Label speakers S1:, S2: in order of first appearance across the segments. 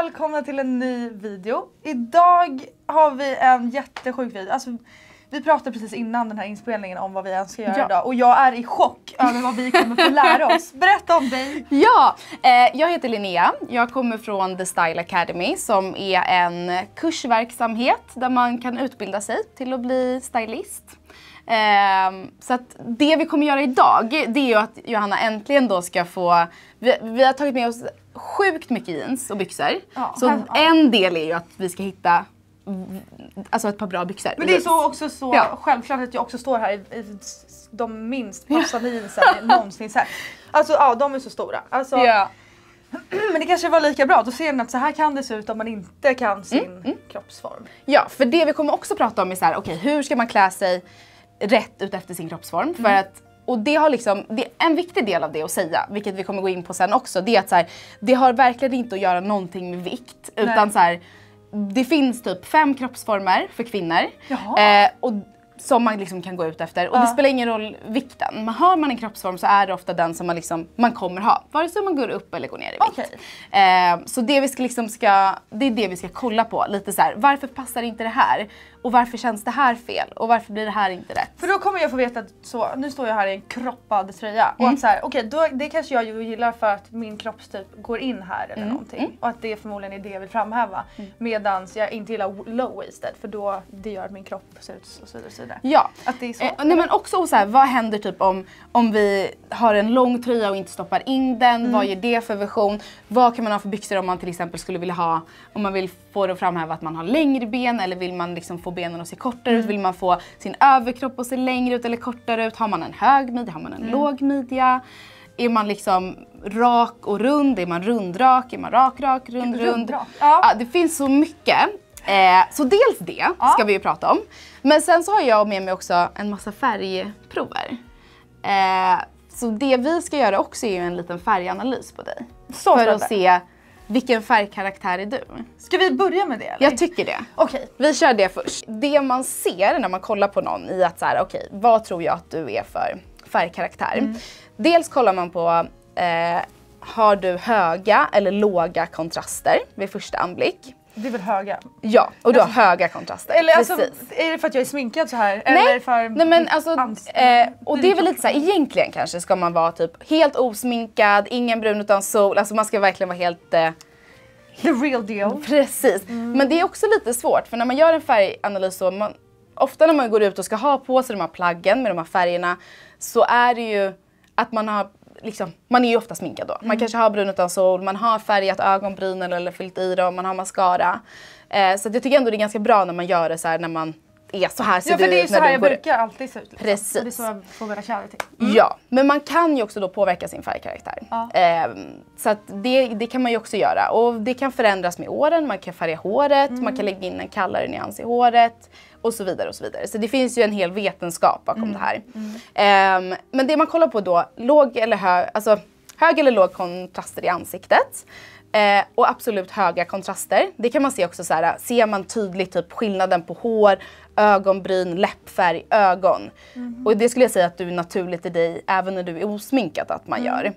S1: välkomna till en ny video. Idag har vi en jättesjuk video. Alltså, vi pratade precis innan den här inspelningen om vad vi ens ska göra idag. Och jag är i chock över vad vi kommer få lära oss. Berätta om dig.
S2: Ja, jag heter Linnea. Jag kommer från The Style Academy som är en kursverksamhet där man kan utbilda sig till att bli stylist. Så att det vi kommer göra idag, det är ju att Johanna äntligen då ska få... Vi har tagit med oss sjukt mycket jeans och byxor. Ja, så en del är ju att vi ska hitta alltså ett par bra byxor.
S1: Men det är så också så självklart att jag också står här i de minst passande jeansen någonsin sett. Alltså ja, de är så stora. Alltså, men det kanske var lika bra. Då ser ni att så här kan det se ut om man inte kan sin kroppsform.
S2: Ja, för det vi kommer också prata om är så här, okej, hur ska man klä sig rätt ut efter sin kroppsform? För att, och det har liksom, det är en viktig del av det att säga, vilket vi kommer gå in på sen också, det är att så här, det har verkligen inte att göra någonting med vikt, utan så här, det finns typ 5 kroppsformer för kvinnor och som man liksom kan gå ut efter. Och det spelar ingen roll vikten. Men har man en kroppsform så är det ofta den som man kommer ha. Vare sig man går upp eller går ner i vikt. Så det vi ska det är det vi ska kolla på. Lite så här, varför passar inte det här? Och varför känns det här fel? Och varför blir det här inte rätt?
S1: För då kommer jag få veta att nu står jag här i en kroppad tröja. Och att så här, det kanske jag ju gillar för att min kroppstyp går in här eller någonting. Och att det förmodligen är det jag vill framhäva. Medans jag inte gillar low-waisted. För då det gör att min kropp ser ut och så vidare.
S2: Ja,
S1: att det är så.
S2: Nej, men också så här, vad händer typ om vi har en lång tröja och inte stoppar in den? Vad ger det för version? Vad kan man ha för byxor om man till exempel skulle vilja ha, om man vill få det att framhäva att man har längre ben, eller vill man liksom få benen att se kortare ut? Vill man få sin överkropp att se längre ut eller kortare ut? Har man en hög midja? Har man en låg midja? Är man liksom rak och rund? Är man rundrak? Är man rak, rund? Ja, det finns så mycket. Så dels det ska vi ju prata om. Men sen så har jag med mig också en massa färgprover. Så det vi ska göra också är ju en liten färganalys på dig. För att se vilken färgkaraktär är du. Ska vi börja med det eller? Jag tycker det.
S1: Okej.
S2: Vi kör det först. Det man ser när man kollar på någon i att så här, okej, vad tror jag att du är för färgkaraktär? Dels kollar man på har du höga eller låga kontraster vid första anblick?
S1: Det är väl höga?
S2: Ja, och du har höga kontraster.
S1: Eller alltså, är det för att jag är sminkad så här?
S2: Nej,
S1: eller för
S2: nej men alltså, och det är väl lite så här, egentligen kanske ska man vara typ helt osminkad, ingen brun utan sol, alltså man ska verkligen vara helt...
S1: the real deal.
S2: Precis, men det är också lite svårt för när man gör en färganalys så, ofta när man går ut och ska ha på sig de här plaggen med de här färgerna så är det ju att man har liksom, man är ju ofta sminkad då. Man kanske har brun utan sol, man har färgat ögonbrynen eller fyllt i dem, man har mascara. Så jag tycker ändå det är ganska bra när man gör det så här när man är så här ser
S1: ja, för det är
S2: ut
S1: så här jag brukar alltid se ut. Liksom.
S2: Precis.
S1: Och det är så jag får vara kär till.
S2: Ja, men man kan ju också då påverka sin färgkaraktär. Så att det kan man ju också göra. Och det kan förändras med åren, man kan färga håret, man kan lägga in en kallare nyans i håret. Och så vidare och så vidare. Så det finns ju en hel vetenskap bakom det här. Men det man kollar på då, hög eller låg kontraster i ansiktet. Och absolut höga kontraster. Det kan man se också så här, ser man tydligt typ skillnaden på hår, ögonbryn, läppfärg, ögon. Och det skulle jag säga att du är naturligt i dig även när du är osminkad att man gör.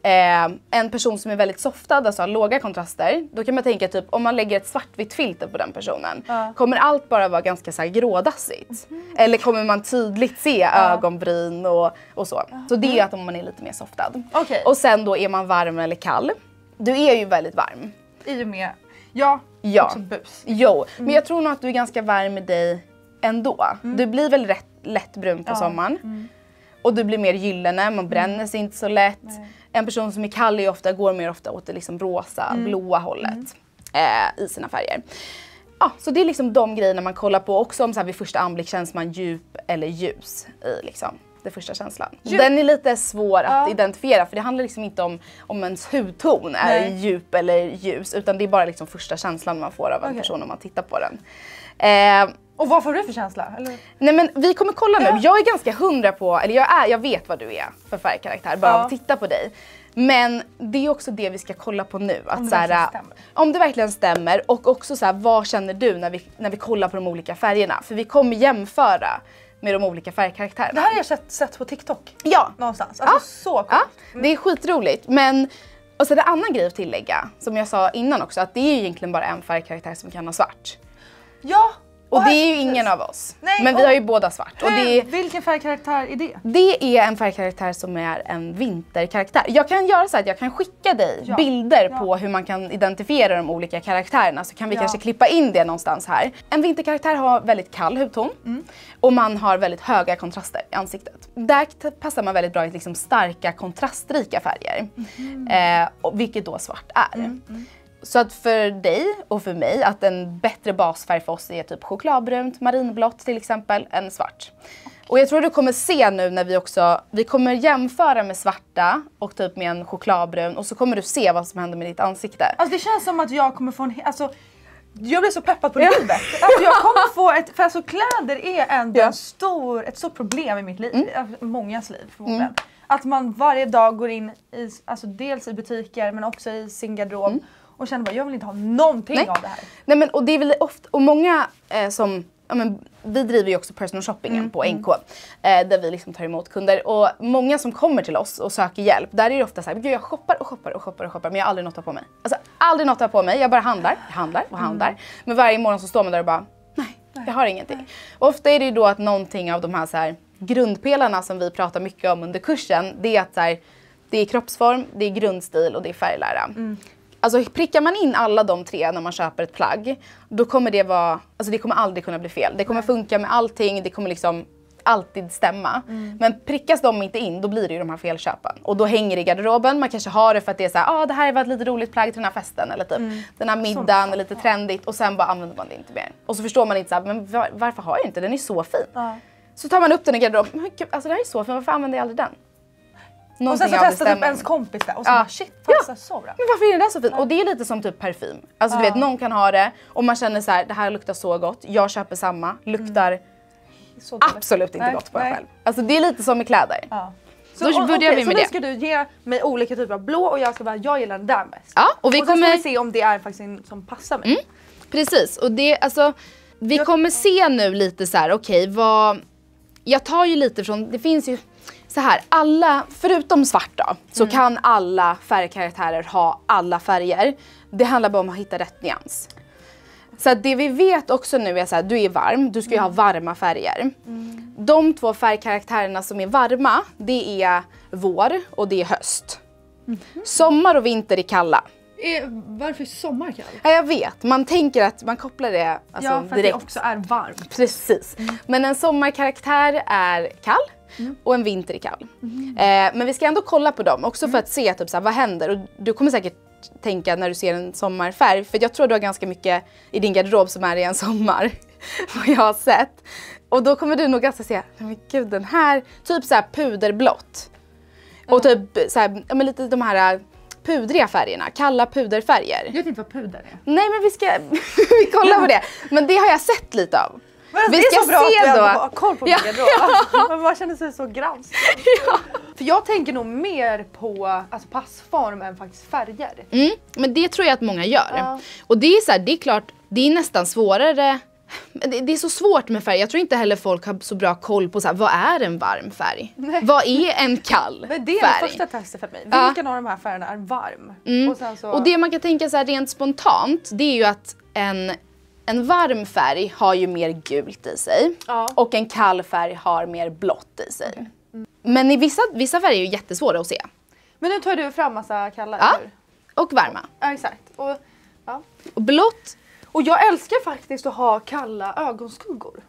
S2: En person som är väldigt softad, alltså har låga kontraster, då kan man tänka typ om man lägger ett svartvitt filter på den personen, kommer allt bara vara ganska så här grådassigt? Eller kommer man tydligt se ögonbryn och så? Så det är att om man är lite mer softad. Och sen då är man varm eller kall. Du är ju väldigt varm.
S1: I och med, också bus.
S2: Jo, men jag tror nog att du är ganska varm i dig ändå. Du blir väl lätt brun på sommaren. Och du blir mer gyllene, man bränner sig inte så lätt. En person som är kall går mer ofta åt det liksom rosa, blåa hållet i sina färger. Ja, så det är liksom de grejerna man kollar på. Också om så här, vid första anblick känns man djup eller ljus i liksom det första känslan. Den är lite svår att identifiera för det handlar liksom inte om ens hudton är djup eller ljus. Utan det är bara liksom första känslan man får av en person om man tittar på den.
S1: Och vad får du för känsla? Eller?
S2: Nej men vi kommer kolla nu. Jag är ganska 100 på, eller jag vet vad du är för färgkaraktär bara av att titta på dig. Men det är också det vi ska kolla på nu. Att om det verkligen stämmer. Och också så här, vad känner du när vi kollar på de olika färgerna? För vi kommer jämföra med de olika färgkaraktärerna.
S1: Det här har jag sett på TikTok.
S2: Ja.
S1: Någonstans. Alltså så coolt.
S2: Det är skitroligt. Men Och så är det en annan grej att tillägga, som jag sa innan också, att det är ju egentligen bara en färgkaraktär som kan ha svart.
S1: Ja!
S2: Och det är ju ingen av oss.
S1: Nej,
S2: men vi har ju båda svart. Och
S1: vilken färgkaraktär är det?
S2: Det är en färgkaraktär som är en vinterkaraktär. Jag kan göra så att jag kan skicka dig bilder på hur man kan identifiera de olika karaktärerna. Så kan vi kanske klippa in det någonstans här. En vinterkaraktär har väldigt kall hudton. Och man har väldigt höga kontraster i ansiktet. Där passar man väldigt bra i liksom starka kontrastrika färger. Vilket då svart är. Så att för dig och för mig att en bättre basfärg för oss är typ chokladbrunt, marinblått till exempel, än svart. Och jag tror du kommer se nu när vi kommer jämföra med svarta och typ med en chokladbrun och så kommer du se vad som händer med ditt ansikte.
S1: Alltså det känns som att jag kommer få jag blir så peppad på livet. Alltså jag kommer få för alltså kläder är ändå ett stort problem i mitt liv, mångas liv förmodligen. Att man varje dag går in i, alltså dels i butiker men också i sin garderob. Och känner bara, jag vill inte ha någonting av det här.
S2: Nej men och det är väl ofta, och många som, vi driver ju också personal shoppingen på NK. Där vi liksom tar emot kunder. Och många som kommer till oss och söker hjälp, där är det ofta så här, gud jag shoppar men jag har aldrig något att ha på mig. Alltså aldrig något att ha på mig, jag bara handlar. Men varje morgon så står man där och bara, nej. Jag har ingenting. Och ofta är det ju då att någonting av de här, så här grundpelarna som vi pratar mycket om under kursen, det är att så här, det är kroppsform, det är grundstil och det är färglära. Alltså prickar man in alla de tre när man köper ett plagg, då kommer det vara, alltså det kommer aldrig kunna bli fel. Det kommer funka med allting, det kommer liksom alltid stämma. Men prickas de inte in, då blir det ju de här felköpen. Och då hänger det i garderoben, man kanske har det för att det är så här, det här var ett lite roligt plagg till den här festen eller typ den här middagen är lite trendigt och sen bara använder man det inte mer. Och så förstår man inte så här, men varför har jag inte, den är så fin. Så tar man upp den i garderoben, alltså det här är så fin, varför använder jag aldrig den?
S1: Och sen så testar typ ens kompis där och så bara shit, fan så bra.
S2: Men varför är det där så fint? Och det är lite som typ parfym. Alltså du vet, någon kan ha det och man känner så här, det här luktar så gott. Jag köper samma, luktar absolut inte gott på en själv. Alltså det är lite som med kläder.
S1: Så då börjar vi med det. Så då ska du ge mig olika typer av blå och jag ska bara, jag gillar den där mest.
S2: Ja, och vi kommer
S1: ska se om det är faktiskt en som passar mig.
S2: Precis, och det, alltså vi kommer se nu lite så här, okej, jag tar ju lite från, det finns ju så här, alla, förutom svart då, så kan alla färgkaraktärer ha alla färger. Det handlar bara om att hitta rätt nyans. Så att det vi vet också nu är så här, du är varm, du ska ju ha varma färger. De två färgkaraktärerna som är varma, det är vår och det är höst. Sommar och vinter är kalla.
S1: Varför är sommar kall?
S2: Ja, jag vet, man tänker att man kopplar det alltså,
S1: för
S2: direkt.
S1: att det också är varmt.
S2: Precis, men en sommarkaraktär är kall. Och en vinter är kall. Men vi ska ändå kolla på dem också för att se typ, såhär, vad händer. Och du kommer säkert tänka när du ser en sommarfärg. För jag tror du har ganska mycket i din garderob som är i en sommar. Vad jag har sett. Och då kommer du nog ganska säga, men gud den här, typ såhär puderblått. Och typ såhär, men lite de här pudriga färgerna, kalla puderfärger.
S1: Jag vet inte vad puder är.
S2: Nej men vi ska vi kollar på det. Men det har jag sett lite av.
S1: Men vi ska så bra se att du har koll på min garderob. Men man känner sig så granskad. För jag tänker nog mer på alltså passform än faktiskt färger.
S2: Men det tror jag att många gör. Och det är så här, det är klart, det är nästan svårare. Det är så svårt med färg. Jag tror inte heller folk har så bra koll på så här, vad är en varm färg? Nej. Vad är en kall färg?
S1: Det är det första testet för mig. Vilken av de här färgerna är varm?
S2: Och det man kan tänka så här rent spontant, det är ju att en varm färg har ju mer gult i sig och en kall färg har mer blått i sig. Men i vissa färger är ju jättesvåra att se.
S1: Men nu tar du fram massa kalla,
S2: eller? Och varma.
S1: Ja, exakt.
S2: Och blått.
S1: Och jag älskar faktiskt att ha kalla ögonskuggor.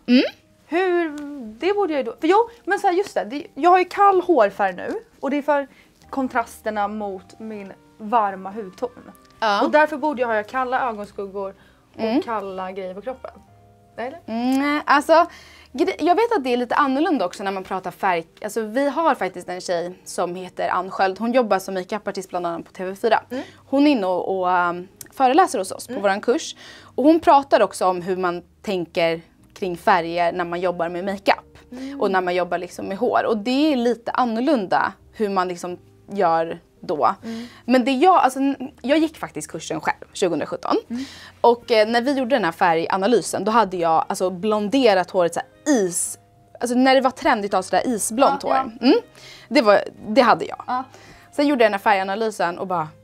S1: Det borde jag ju då. Men så här, just det. Jag har ju kall hårfärg nu och det är för kontrasterna mot min varma hudton. Och därför borde jag ha kalla ögonskuggor och kalla grejer på kroppen. Eller?
S2: Alltså, jag vet att det är lite annorlunda också när man pratar färg. Alltså, vi har faktiskt en tjej som heter Ann Sköld. Hon jobbar som makeupartist bland annat på TV4. Hon är inne och föreläser hos oss på våran kurs. Och hon pratar också om hur man tänker kring färger när man jobbar med makeup. Och när man jobbar liksom med hår. Och det är lite annorlunda hur man liksom gör då. Men jag gick faktiskt kursen själv 2017. Och när vi gjorde den här färganalysen då hade jag alltså blonderat håret så här is. Alltså när det var trendigt att ha sådär isblont hår. Det hade jag. Sen gjorde jag den här färganalysen och bara,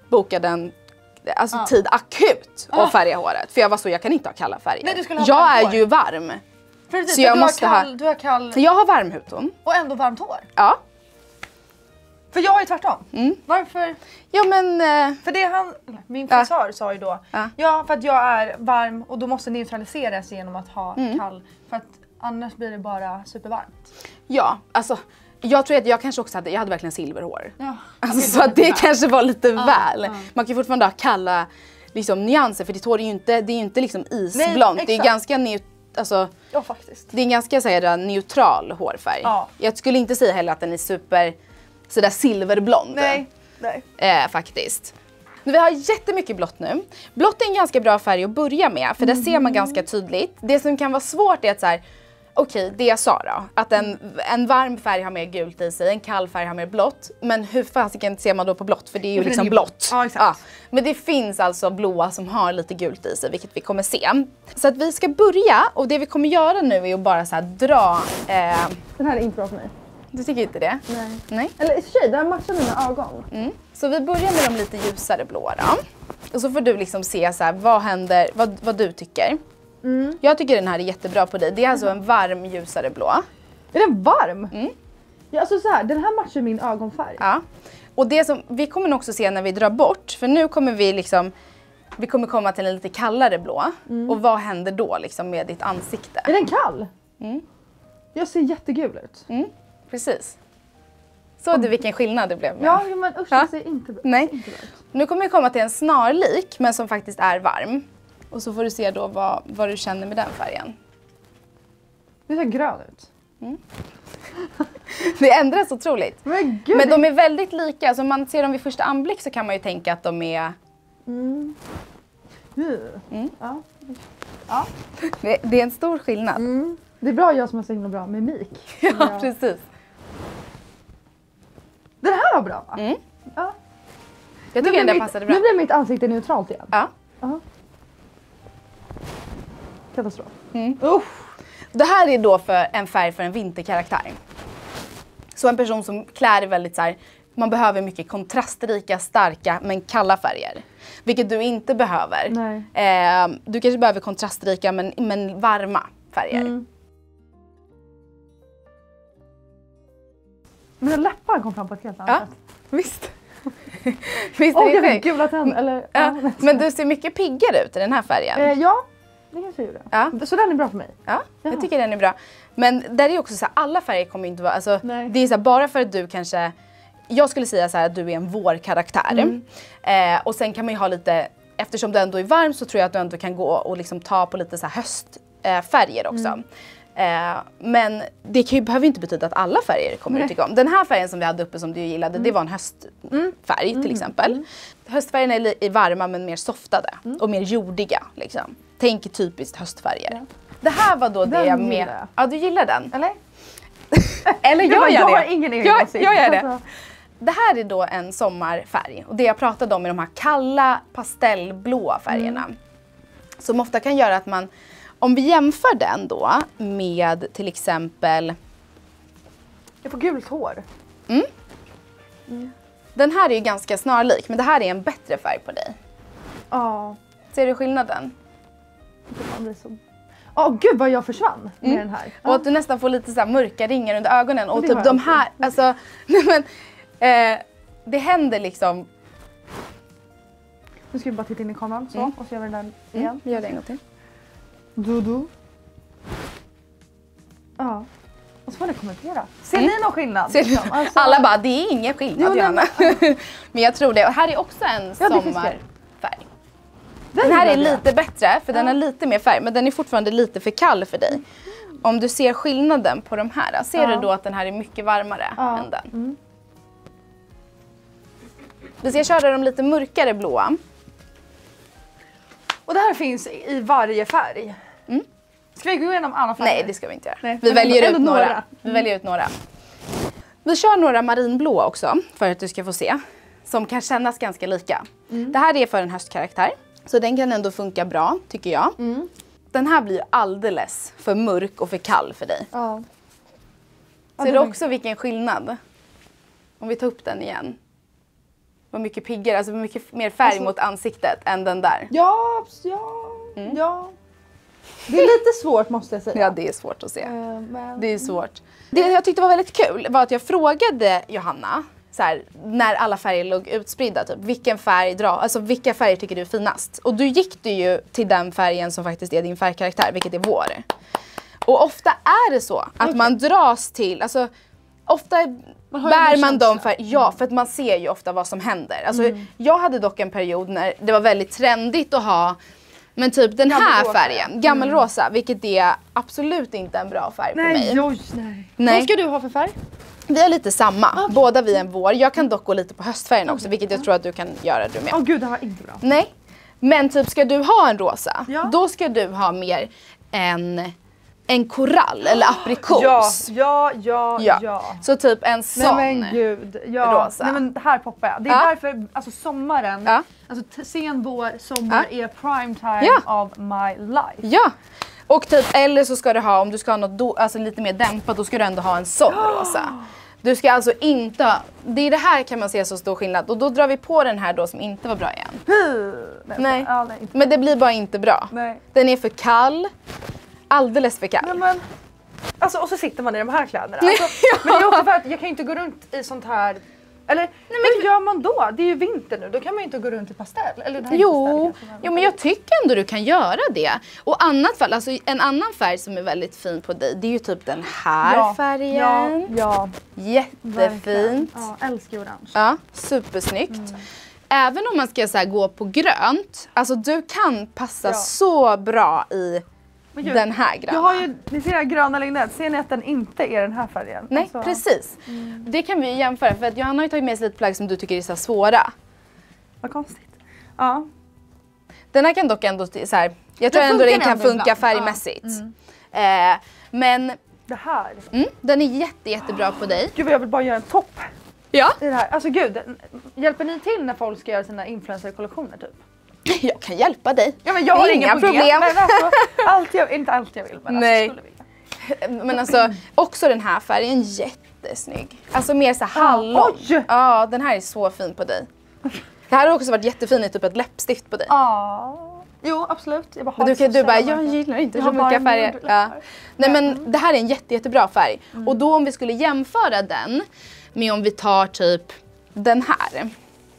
S2: bokade en tid akut att färga håret. För jag var så, jag kan inte ha kalla färger.
S1: Nej, du skulle ha
S2: jag
S1: varmt
S2: är ju varm.
S1: Precis,
S2: så jag måste
S1: du har kall...
S2: Jag har varm hudton.
S1: Och ändå varmt hår.
S2: Ja.
S1: För jag är tvärtom. Varför?
S2: Ja men...
S1: För det min frisör sa ju då. Ja, för att jag är varm och då måste neutraliseras genom att ha kall. För att annars blir det bara supervarmt.
S2: Ja, alltså jag tror att jag kanske också jag hade verkligen silverhår.
S1: Ja.
S2: Alltså, så att det kanske var lite väl. Man kan ju fortfarande ha kalla liksom, nyanser för ditt hår är ju inte liksom isblont. Nej, det är ganska
S1: ja, faktiskt.
S2: Det är en ganska neutral hårfärg. Ja. Jag skulle inte säga heller att den är super sådär silverblond.
S1: Nej.
S2: Faktiskt. Men vi har jättemycket blått nu. Blått är en ganska bra färg att börja med för där ser man ganska tydligt. Det som kan vara svårt är att okej, det jag sa då. Att en varm färg har mer gult i sig, en kall färg har mer blått. Men hur fasiken ser man då på blått? För det är ju liksom blått.
S1: Ja, exakt. Ja.
S2: Men det finns alltså blåa som har lite gult i sig, vilket vi kommer se. Så att vi ska börja, och det vi kommer göra nu är att bara dra...
S1: Den här är inte bra för mig.
S2: Du tycker inte det? Nej.
S1: Eller i och för sig, det här matchar mina ögon.
S2: Så vi börjar med de lite ljusare blåa då. Och så får du liksom se vad händer, vad du tycker. Jag tycker den här är jättebra på dig. Det är alltså en varm ljusare blå.
S1: Är den varm? Ja, alltså den här matchar min ögonfärg.
S2: Ja. Och det som vi kommer nog också se när vi drar bort, för nu kommer vi kommer komma till en lite kallare blå. Och vad händer då liksom med ditt ansikte?
S1: Är den kall? Jag ser jättegul ut.
S2: Precis. Så du vilken skillnad det blev med.
S1: Ja, men usch, det ser inte bra.
S2: Nej.
S1: Inte bra ut.
S2: Nu kommer vi komma till en snarlik, men som faktiskt är varm. Och så får du se då vad du känner med den färgen.
S1: Det ser grön ut.
S2: Det ändras otroligt.
S1: Men gud.
S2: Men de är väldigt lika. Alltså om man ser dem vid första anblick så kan man ju tänka att de är...
S1: Ja.
S2: Det är en stor skillnad.
S1: Det är bra jag som har så himla bra mimik.
S2: Ja, precis.
S1: Den här var bra va? Ja.
S2: Jag tycker den passade bra.
S1: Nu blir mitt ansikte neutralt igen.
S2: Ja.
S1: Katastrof.
S2: Det här är då för en färg för en vinterkaraktär. Så en person som klär väldigt man behöver mycket kontrastrika, starka men kalla färger. Vilket du inte behöver.
S1: Nej.
S2: Du kanske behöver kontrastrika men varma färger.
S1: Mina läppar kom fram på ett helt annat sätt.
S2: Visst. Visst är det
S1: gula tänder. Eller,
S2: men du ser mycket piggare ut i den här färgen.
S1: Ja, det kanske jag gjorde.
S2: Ja.
S1: Så den är bra för mig.
S2: Ja, jag tycker den är bra. Men där är också alla färger kommer inte vara... Alltså, det är bara för att du kanske... Jag skulle säga att du är en vårkaraktär. Och sen kan man ju ha lite... Eftersom du ändå är varm så tror jag att du ändå kan gå och liksom ta på lite höstfärger också. Men det behöver inte betyda att alla färger kommer du tycka om. Den här färgen som vi hade uppe som du gillade, det var en höstfärg till exempel. Höstfärgerna är varma men mer softade och mer jordiga. Liksom. Tänk typiskt höstfärger. Ja. Det här var då det jag med... Ja, du gillar den?
S1: Eller?
S2: Eller gör jag det?
S1: Jag har ingen egen åsikt.
S2: Jag gör det. Det här är då en sommarfärg. Och det jag pratade om är de här kalla pastellblåa färgerna. Som ofta kan göra att man... Om vi jämför den då med till exempel...
S1: Jag får gult hår.
S2: Den här är ju ganska snarlik, men det här är en bättre färg på dig.
S1: Ja.
S2: Ser du skillnaden?
S1: Gud vad jag försvann med den här.
S2: Och att du nästan får lite mörka ringar under ögonen. Och typ de här, alltså... det händer liksom...
S1: Nu ska vi bara titta in i kameran så, och så gör vi den där igen.
S2: Gör det en gång till.
S1: Ja. Och så får ni kommentera. Ser ni någon skillnad?
S2: Alltså... Alla bara, det är ingen skillnad Johanna. Men jag tror det. Och här är också en sommarfärg. Den här är lite bättre för den har lite mer färg. Men den är fortfarande lite för kall för dig. Om du ser skillnaden på de här. Ser du då att den här är mycket varmare än den? Vi ska köra de lite mörkare blåa.
S1: Och det här finns i varje färg. Ska vi gå igenom alla färger?
S2: Nej, det ska vi inte göra. Nej. Vi väljer ut några. Vi väljer ut några. Vi kör några marinblåa också för att du ska få se. Som kan kännas ganska lika. Det här är för en höstkaraktär. Så den kan ändå funka bra, tycker jag. Den här blir alldeles för mörk och för kall för dig.
S1: Ja.
S2: Ser du också vilken skillnad? Om vi tar upp den igen. var mycket piggare, alltså mycket mer färg mot ansiktet än den där.
S1: Ja. Det är lite svårt måste jag säga.
S2: Ja, det är svårt att se. Det är svårt. Det jag tyckte var väldigt kul var att jag frågade Johanna så här, när alla färger låg utspridda, typ, vilka färger tycker du är finast? Och då gick du ju till den färgen som faktiskt är din färgkaraktär, vilket är vår. Och ofta är det så att man dras till, alltså ofta bär man de färger, ja, för att man ser ju ofta vad som händer. Alltså jag hade dock en period när det var väldigt trendigt att ha, men typ den här färgen, gammelrosa, vilket är absolut inte en bra färg på mig.
S1: Nej. Vad ska du ha för färg?
S2: Vi har lite samma, båda vi en vår. Jag kan dock gå lite på höstfärgen också, vilket jag tror att du kan göra du med.
S1: Åh gud, det var inte bra.
S2: Nej, men typ ska du ha en rosa, då ska du ha mer en korall eller aprikos.
S1: Ja.
S2: Så typ en sån.
S1: Nej men gud, rosa. Nej men här poppar jag. Det är därför, alltså sommaren, alltså sen vår, sommar är prime time of my life.
S2: Ja. Och typ, eller så ska du ha, om du ska ha något alltså lite mer dämpat, då ska du ändå ha en sån rosa. Du ska alltså inte ha, det är det här kan man se så stor skillnad. Och då drar vi på den här då som inte var bra igen. Nej. Men det blir bara inte bra. Nej. Den är för kall. Alldeles för kall.
S1: Nej, men, alltså, och så sitter man i de här kläderna. Alltså, men det är också för att jag kan inte gå runt i sånt här. Eller hur gör man då? Det är ju vinter nu, då kan man ju inte gå runt i pastell. Eller det här
S2: jo, men jag tycker ändå du kan göra det. Och annat fall, alltså en annan färg som är väldigt fin på dig, det är ju typ den här färgen. Ja. Jättefint.
S1: Ja, älskar orange.
S2: Ja, supersnyggt. Även om man ska så här, gå på grönt, alltså du kan passa så bra i den här gröna.
S1: Jag har ju, ni ser den gröna linnet, ser ni att den inte är den här färgen?
S2: Nej, alltså. Precis. Det kan vi jämföra, för att Johanna har ju tagit med sig lite plagg som du tycker är så svåra.
S1: Vad konstigt. Ja.
S2: Den här kan dock ändå, så här, jag tror ändå den kan funka färgmässigt. Men
S1: det här.
S2: Den är jättebra på dig.
S1: Gud, jag vill bara göra en topp.
S2: Ja.
S1: I det här. Alltså gud, hjälper ni till när folk ska göra sina influencer-kollektioner typ?
S2: Jag kan hjälpa dig.
S1: Ja, men jag har inga problem. Men alltså, inte allt jag vill, men
S2: nej.
S1: Alltså, skulle vilja.
S2: Men alltså, också den här färgen jättesnygg. Alltså mer så hallon. Ja, den här är så fin på dig. Det här har också varit jättefin i typ ett läppstift på dig.
S1: Ja. Jo, absolut. Jag bara
S2: du bara, jag gillar inte så mycket färger. Ja. Nej, men det här är en jättebra färg. Och då om vi skulle jämföra den med om vi tar typ den här.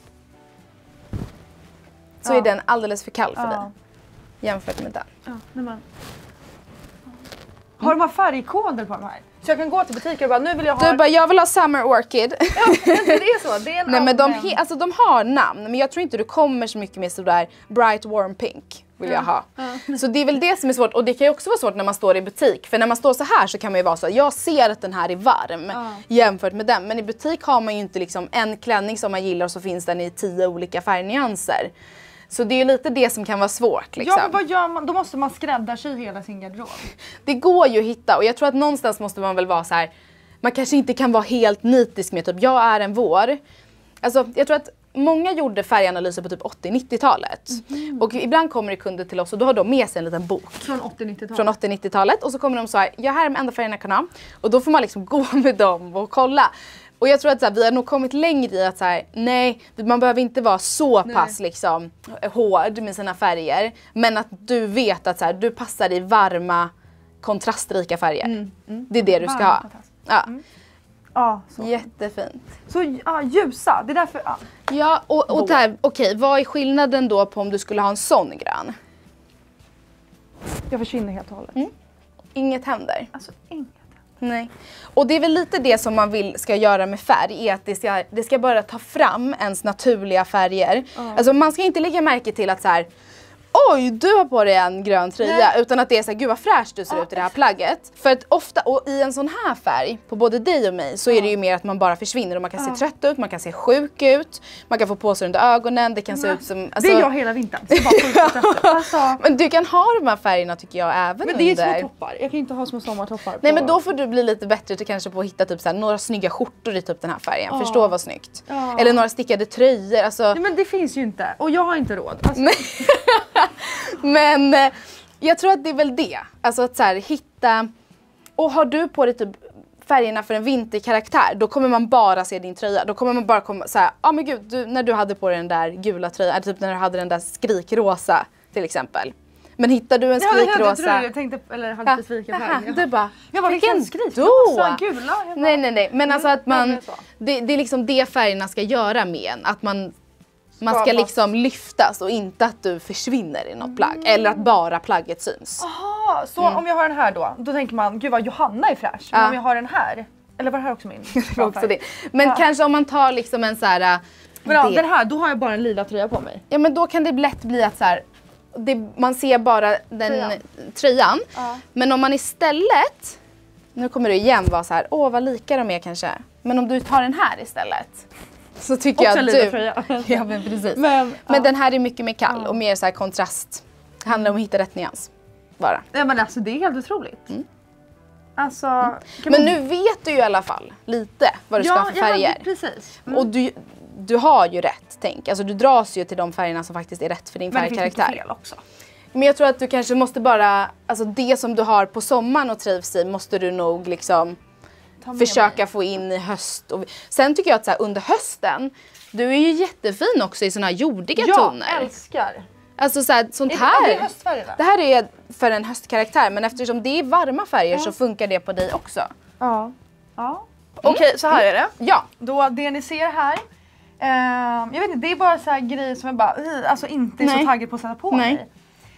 S2: Så är den alldeles för kall för dig. Jämfört med den.
S1: Ja, men. Har de här färgkoder på de här? Så jag kan gå till butiker och bara, nu vill jag ha...
S2: Du bara, jag vill ha Summer Orchid.
S1: Ja, det är så. Det är en
S2: nej, men de har namn, men jag tror inte du kommer så mycket med sådär bright warm pink vill jag ha. Så det är väl det som är svårt, och det kan ju också vara svårt när man står i butik. För när man står så här så kan man ju vara så, jag ser att den här är varm jämfört med den. Men i butik har man ju inte liksom en klänning som man gillar och så finns den i 10 olika färgnyanser. Så det är ju lite det som kan vara svårt liksom.
S1: Ja, men vad gör man? Då måste man skräddarsy hela sin garderob.
S2: Det går ju att hitta, och jag tror att någonstans måste man väl vara så här. Man kanske inte kan vara helt nitisk med typ, jag är en vår. Alltså jag tror att många gjorde färganalyser på typ 80-90-talet. Och ibland kommer det kunder till oss och då har de med sig en liten bok.
S1: Från 80-90-talet?
S2: Från 80-90-talet. Och så kommer de så här, jag här är de enda färgerna jag kan ha. Och då får man liksom gå med dem och kolla. Och jag tror att så här, vi har nog kommit längre i att så här, nej, man behöver inte vara så pass liksom, hård med sina färger. Men att du vet att så här, du passar i varma, kontrastrika färger. Det är det du ska ha. Ja. Så. Jättefint.
S1: Så ljusa, det är därför...
S2: Ja, och där, okej, vad är skillnaden då på om du skulle ha en sån grön?
S1: Jag försvinner helt och hållet.
S2: Inget händer.
S1: Alltså, inget.
S2: Nej. Och det är väl lite det som man ska göra med färg, är att det ska bara ta fram ens naturliga färger. Alltså man ska inte lägga märke till att så här, oj, du har på dig en grön tröja, utan att det är så här, gud vad fräscht du ser ut i det här plagget. För att ofta, och i en sån här färg, på både dig och mig, så är det ju mer att man bara försvinner och man kan se trött ut, man kan se sjuk ut, man kan få påsar under ögonen, det kan se ut som... Alltså,
S1: det är jag hela vintern, så bara sjuk och trött. Alltså.
S2: Men du kan ha de här färgerna tycker jag även
S1: men det är små toppar, jag kan inte ha små sommartoppar.
S2: Nej, men då får du bli lite bättre till kanske på att hitta typ så här, några snygga skjortor i typ den här färgen, förstå vad snyggt. Eller några stickade tröjor, alltså...
S1: Nej, men det finns ju inte, och jag har inte råd. Alltså.
S2: Men jag tror att det är väl det. Alltså att så här, hitta... Och har du på dig typ färgerna för en vinterkaraktär, då kommer man bara se din tröja. Då kommer man bara komma såhär, men gud, när du hade på dig den där gula tröjan, typ när du hade den där skrikrosa till exempel. Men hittar du en skrikrosa...
S1: Jag tänkte, eller hade besviken färg.
S2: Du bara,
S1: vilken skrikrosa, gula.
S2: Nej. Men alltså att man, det är liksom det färgerna ska göra med en. Att man ska liksom lyftas och inte att du försvinner i något plagg. Eller att bara plagget syns.
S1: Aha, så om jag har den här då tänker man, gud vad Johanna är fräsch. Men om jag har den här, eller var det här också min?
S2: Också det. Men kanske om man tar liksom en så här...
S1: Men den här, då har jag bara en lila tröja på mig.
S2: Ja, men då kan det lätt bli att så här, man ser bara den tröjan. Men om man istället, nu kommer det igen vara så här, vad lika de är kanske. Men om du tar den här istället, så tycker jag att du... Ja, men precis. Men den här är mycket mer kall och mer så här kontrast. Det handlar om att hitta rätt nyans. Bara.
S1: Ja, men alltså det är helt otroligt. Alltså,
S2: men nu vet du ju i alla fall lite vad du ska ha för färger.
S1: Ja, precis.
S2: Och du har ju rätt, tänk. Alltså du dras ju till de färgerna som faktiskt är rätt för din färgkaraktär.
S1: Men det finns fel också.
S2: Men jag tror att du kanske måste bara, alltså det som du har på sommaren och trivs i måste du nog liksom försöka få in i höst. Och sen tycker jag att så här, under hösten, du är ju jättefin också i såna här jordiga toner.
S1: Jag älskar.
S2: Alltså så här, sånt här.
S1: Det är höstfärgerna.
S2: Det här är för en höstkaraktär, men eftersom det är varma färger så funkar det på dig också.
S1: Ja. Okej, så här är det.
S2: Ja.
S1: Då det ni ser här, jag vet inte, det är bara så här grejer som jag bara alltså inte är så taggad på att sätta på mig.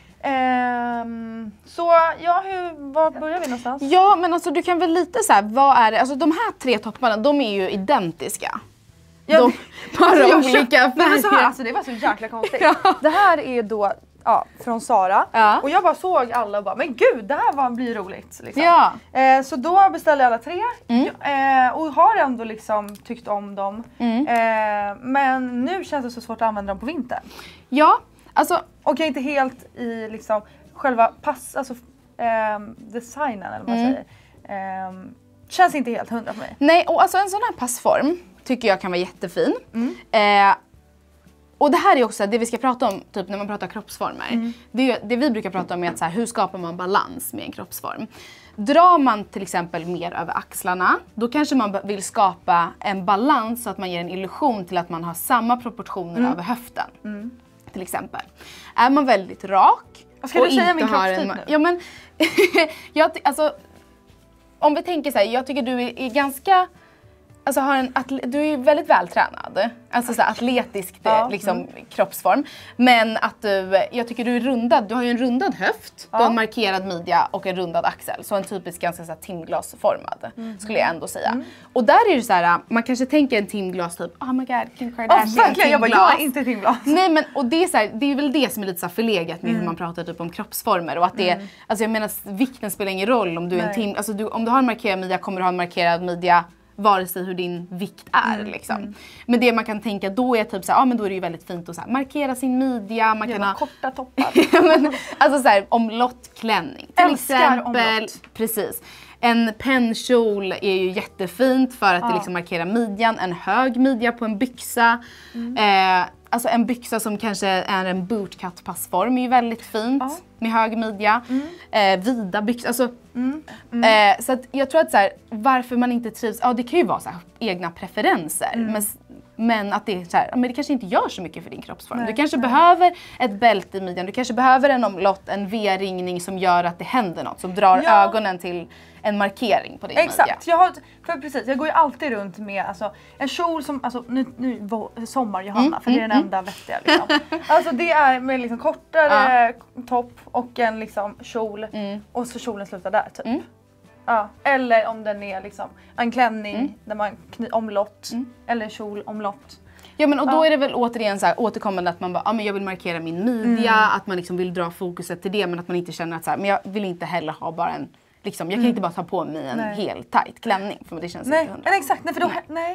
S1: Så var börjar vi någonstans?
S2: Ja, men alltså du kan väl lite så här, vad är det? Alltså de här 3 topparna, de är ju identiska.
S1: Ja,
S2: bara olika färger.
S1: Så här, alltså det var så jäkla konstigt. Det här är då från Zara. Och jag bara såg alla och bara, men gud, det här blir roligt. Liksom. Så då beställde jag alla 3 och har ändå liksom tyckt om dem. Men nu känns det så svårt att använda dem på vintern.
S2: Ja, alltså.
S1: Och jag är inte helt i liksom själva designen eller vad man säger. Känns inte helt 100 för mig.
S2: Nej, och alltså en sån här passform tycker jag kan vara jättefin. Och det här är också det vi ska prata om typ när man pratar kroppsformer. Det vi brukar prata om är att så här, hur skapar man balans med en kroppsform. Drar man till exempel mer över axlarna, då kanske man vill skapa en balans så att man ger en illusion till att man har samma proportioner över höften. Till exempel. Är man väldigt rak
S1: och ska du säga min kroppstyp nu?
S2: Ja, men alltså, om vi tänker så här, jag tycker du är ganska, alltså du är väldigt vältränad. Alltså så här, atletisk liksom, kroppsform. Men att jag tycker du är rundad. Du har ju en rundad höft, du har en markerad midja och en rundad axel. Så en typisk ganska så här, timglasformad skulle jag ändå säga. Och där är det så här, man kanske tänker en timglas typ, oh my god, Kim Kardashian,
S1: verkligen, jag är inte timglas.
S2: Nej, men och det är så här, det är väl det som är lite så här förlegat med hur man pratar typ om kroppsformer och att det alltså jag menar vikten spelar ingen roll om du är en tim, alltså om du har en markerad midja kommer du ha en markerad midja vare sig hur din vikt är liksom. Men det man kan tänka då är typ så här, men då är det ju väldigt fint att så här, markera sin midja, man kan ha
S1: korta toppar.
S2: men, alltså så här, omlottklänning till exempel. Precis. En pennkjol är ju jättefint för att det liksom markerar midjan, en hög midja på en byxa. Alltså en byxa som kanske är en bootcut-passform är ju väldigt fint med hög midja. Vida byxor, alltså. Så att jag tror att så här, varför man inte trivs, det kan ju vara så här, egna preferenser. Men att det är så här, men det kanske inte gör så mycket för din kroppsform. Du kanske behöver ett bälte i midjan, du kanske behöver en omlott, en V-ringning som gör att det händer något, som drar ögonen till en markering på din midja.
S1: Exakt, jag går ju alltid runt med alltså, en kjol som, alltså nu sommar Johanna, för det är den enda vettiga liksom. Alltså det är med liksom kortare topp och en liksom kjol och så kjolen slutar där typ. Eller om den är liksom en klänning där man omlott eller kjol omlott.
S2: Ja, men och då är det väl återigen så här återkommande att man bara, men jag vill markera min midja, att man liksom vill dra fokuset till det, men att man inte känner att så här, men jag vill inte heller ha bara en liksom, jag kan inte bara ta på mig en helt tight klänning för det känns inte hundra.
S1: Exakt, nej för då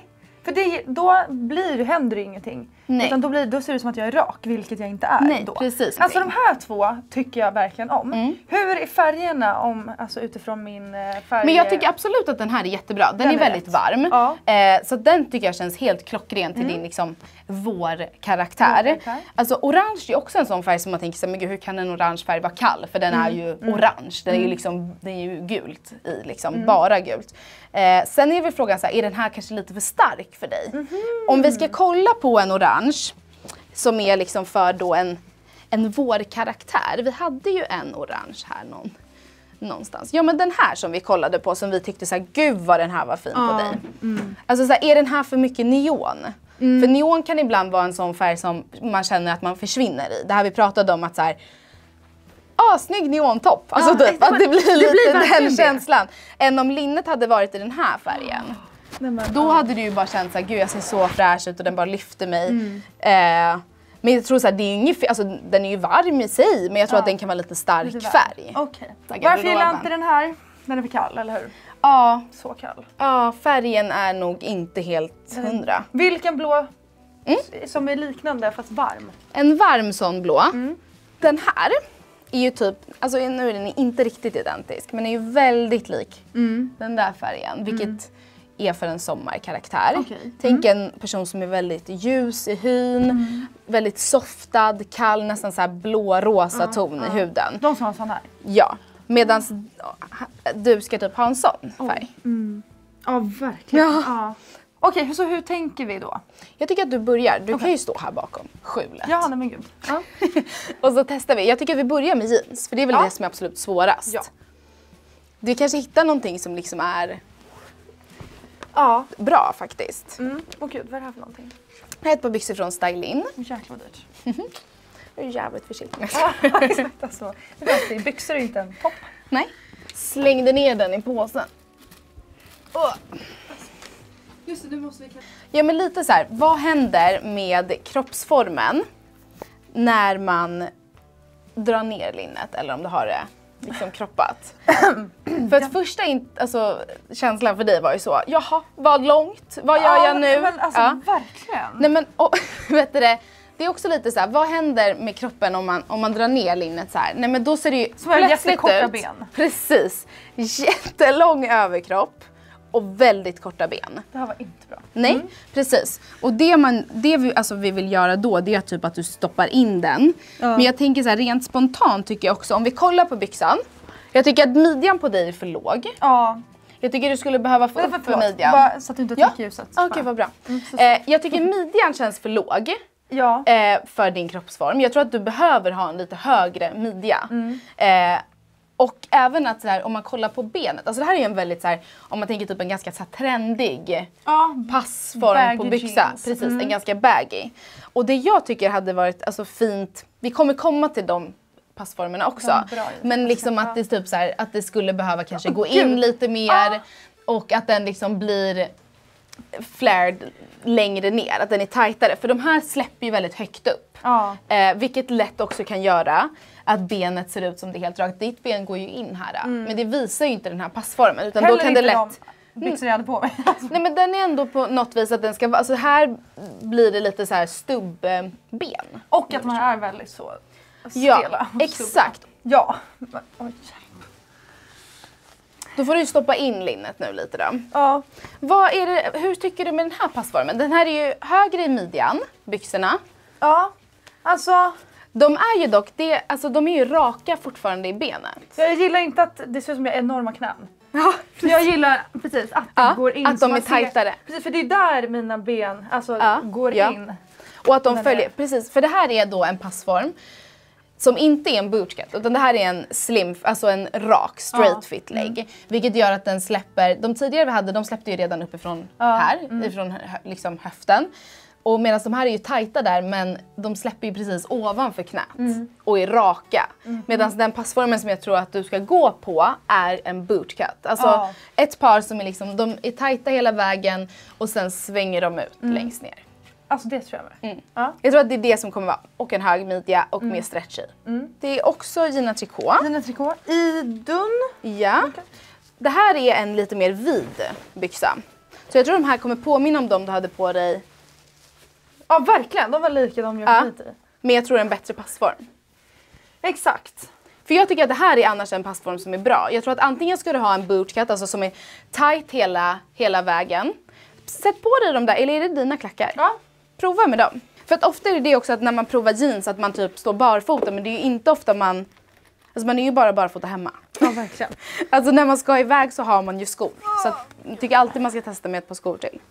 S1: För då händer det ingenting.
S2: Nej.
S1: Utan då ser det ut som att jag är rak, vilket jag inte är.
S2: Nej,
S1: då.
S2: precis.
S1: Alltså de här två tycker jag verkligen om. Hur är färgerna alltså utifrån min färg?
S2: Men jag tycker absolut att den här är jättebra. Den är väldigt varm. Ja. Så den tycker jag känns helt klockren till din liksom vårkaraktär. Alltså orange är också en sån färg som man tänker så, men gud, hur kan en orange färg vara kall? För den är ju orange. Den är ju liksom, den är ju gult i liksom, bara gult. Sen är väl frågan så här, är den här kanske lite för stark för dig? Om vi ska kolla på en orange som är liksom för då en vårkaraktär. Vi hade ju en orange här någonstans. Ja, men den här som vi kollade på som vi tyckte så här, gud vad den här var fin på dig. Alltså så här, är den här för mycket neon? För neon kan ibland vara en sån färg som man känner att man försvinner i. Det här vi pratade om att så här, snygg neontopp. Alltså typ, att det blir lite den känslan. Än om linnet hade varit i den här färgen. Då hade du ju bara känt såhär, gud jag ser så fräsch ut och den bara lyfter mig. Men jag tror såhär, det är inget, alltså, den är ju varm i sig, men jag tror att den kan vara lite stark färg.
S1: Okej. Varför gillar inte den här? Den är för kall, eller hur?
S2: Ja.
S1: Så kall.
S2: Ja, färgen är nog inte helt 100.
S1: Vilken blå som är liknande fast varm?
S2: En varm sån blå. Den här är ju typ, alltså nu är den inte riktigt identisk, men är ju väldigt lik den där färgen, vilket är för en sommarkaraktär. Tänk en person som är väldigt ljus i hyn, väldigt softad, kall, nästan så här blå-rosa ton i huden.
S1: De som har sån här?
S2: Ja, medan du ska typ ha en sån färg.
S1: Ja, verkligen. Ja. Okej, så hur tänker vi då?
S2: Jag tycker att du börjar. Du kan ju stå här bakom skjulet.
S1: Ja, nej men gud. Ja.
S2: Och så testar vi. Jag tycker att vi börjar med jeans. För det är väl det som är absolut svårast. Ja. Du kanske hittar någonting som liksom är bra faktiskt.
S1: Åh gud, vad är det här för någonting?
S2: Jag har ett par byxor från Style In.
S1: Jäklar vad dyrt.
S2: Jag är jävligt försiktig.
S1: Ja, exakt alltså. Det är alltid, byxor är inte en topp.
S2: Nej. Slängde ner den i påsen.
S1: Just det, nu måste vi...
S2: Ja, men lite så här, vad händer med kroppsformen när man drar ner linnet eller om du har det liksom kroppat? För att första känslan för dig var ju så, jaha, vad långt, vad gör jag nu?
S1: Men alltså verkligen.
S2: Nej men, vet du det? Det är också lite så här, vad händer med kroppen om man drar ner linnet så här? Nej men då ser det ju plötsligt ut.
S1: Ben.
S2: Precis. Jättelång överkropp och väldigt korta ben.
S1: Det här var inte bra.
S2: Nej, precis. Och det vi vill göra då, det är typ att du stoppar in den. Men jag tänker så här, rent spontant tycker jag också, om vi kollar på byxan. Jag tycker att midjan på dig är för låg.
S1: Ja.
S2: Jag tycker du skulle behöva få upp för midjan.
S1: Bara så att du inte täcker ljuset.
S2: Okej, vad bra. Jag tycker midjan känns för låg.
S1: Ja.
S2: För din kroppsform. Jag tror att du behöver ha en lite högre midja. Och även att så här, om man kollar på benet, alltså det här är ju en väldigt så här, om man tänker typ en ganska så här, trendig passform på byxa. Jeans. Precis, en ganska baggy. Och det jag tycker hade varit alltså, fint, vi kommer komma till de passformerna också. Men liksom att det typ så här, att det skulle behöva kanske gå in lite mer och att den liksom blir flared längre ner, att den är tajtare. För de här släpper ju väldigt högt upp. Vilket lätt också kan göra att benet ser ut som det är helt rakt. Ditt ben går ju in här. Men det visar ju inte den här passformen. Utan då kan det lätt...
S1: byxor jag hade på mig.
S2: Nej men den är ändå på något vis att den ska vara... Alltså här blir det lite så här stubbben.
S1: Och att man är väldigt så stela.
S2: Ja, exakt.
S1: Ja.
S2: Då får du stoppa in linnet nu lite då.
S1: Ja.
S2: Hur tycker du med den här passformen? Den här är ju högre i midjan, byxorna.
S1: Ja, alltså...
S2: De är ju dock, de är ju raka fortfarande i benet.
S1: Jag gillar inte att det ser ut som jag har enorma knän. Ja, jag gillar precis att det går in.
S2: Att de är tajtare.
S1: Precis, för det är där mina ben går in.
S2: Och att de följer, precis. För det här är då en passform som inte är en bootcut, utan det här är en slim, alltså en rak straight fit leg. Vilket gör att den släpper, de tidigare vi hade, de släppte ju redan uppifrån här, ifrån liksom höften. Och medan de här är ju tajta där, men de släpper ju precis ovanför knät och är raka. Medan den passformen som jag tror att du ska gå på är en bootcut. Alltså ett par som är liksom, de är tajta hela vägen och sen svänger de ut längst ner.
S1: Alltså det tror jag med.
S2: Jag tror att det är det som kommer vara, och en hög midja och mer stretchy. Det är också Gina Tricot.
S1: Gina Tricot i dunn.
S2: Ja. Okay. Det här är en lite mer vid byxa. Så jag tror de här kommer påminna om dem du hade på dig.
S1: Ja, verkligen. De var lika de jag kom hit i.
S2: Men jag tror det är en bättre passform.
S1: Exakt.
S2: För jag tycker att det här är annars en passform som är bra. Jag tror att antingen ska du ha en bootcut, alltså som är tight hela vägen. Sätt på dig dem där, eller är det dina klackar?
S1: Ja.
S2: Prova med dem. För att ofta är det också att när man provar jeans att man typ står barfota, men det är ju inte ofta man... Alltså man är ju bara barfota hemma.
S1: Ja, verkligen.
S2: Alltså när man ska iväg så har man ju skor. Så att, jag tycker alltid man ska testa med ett par skor till.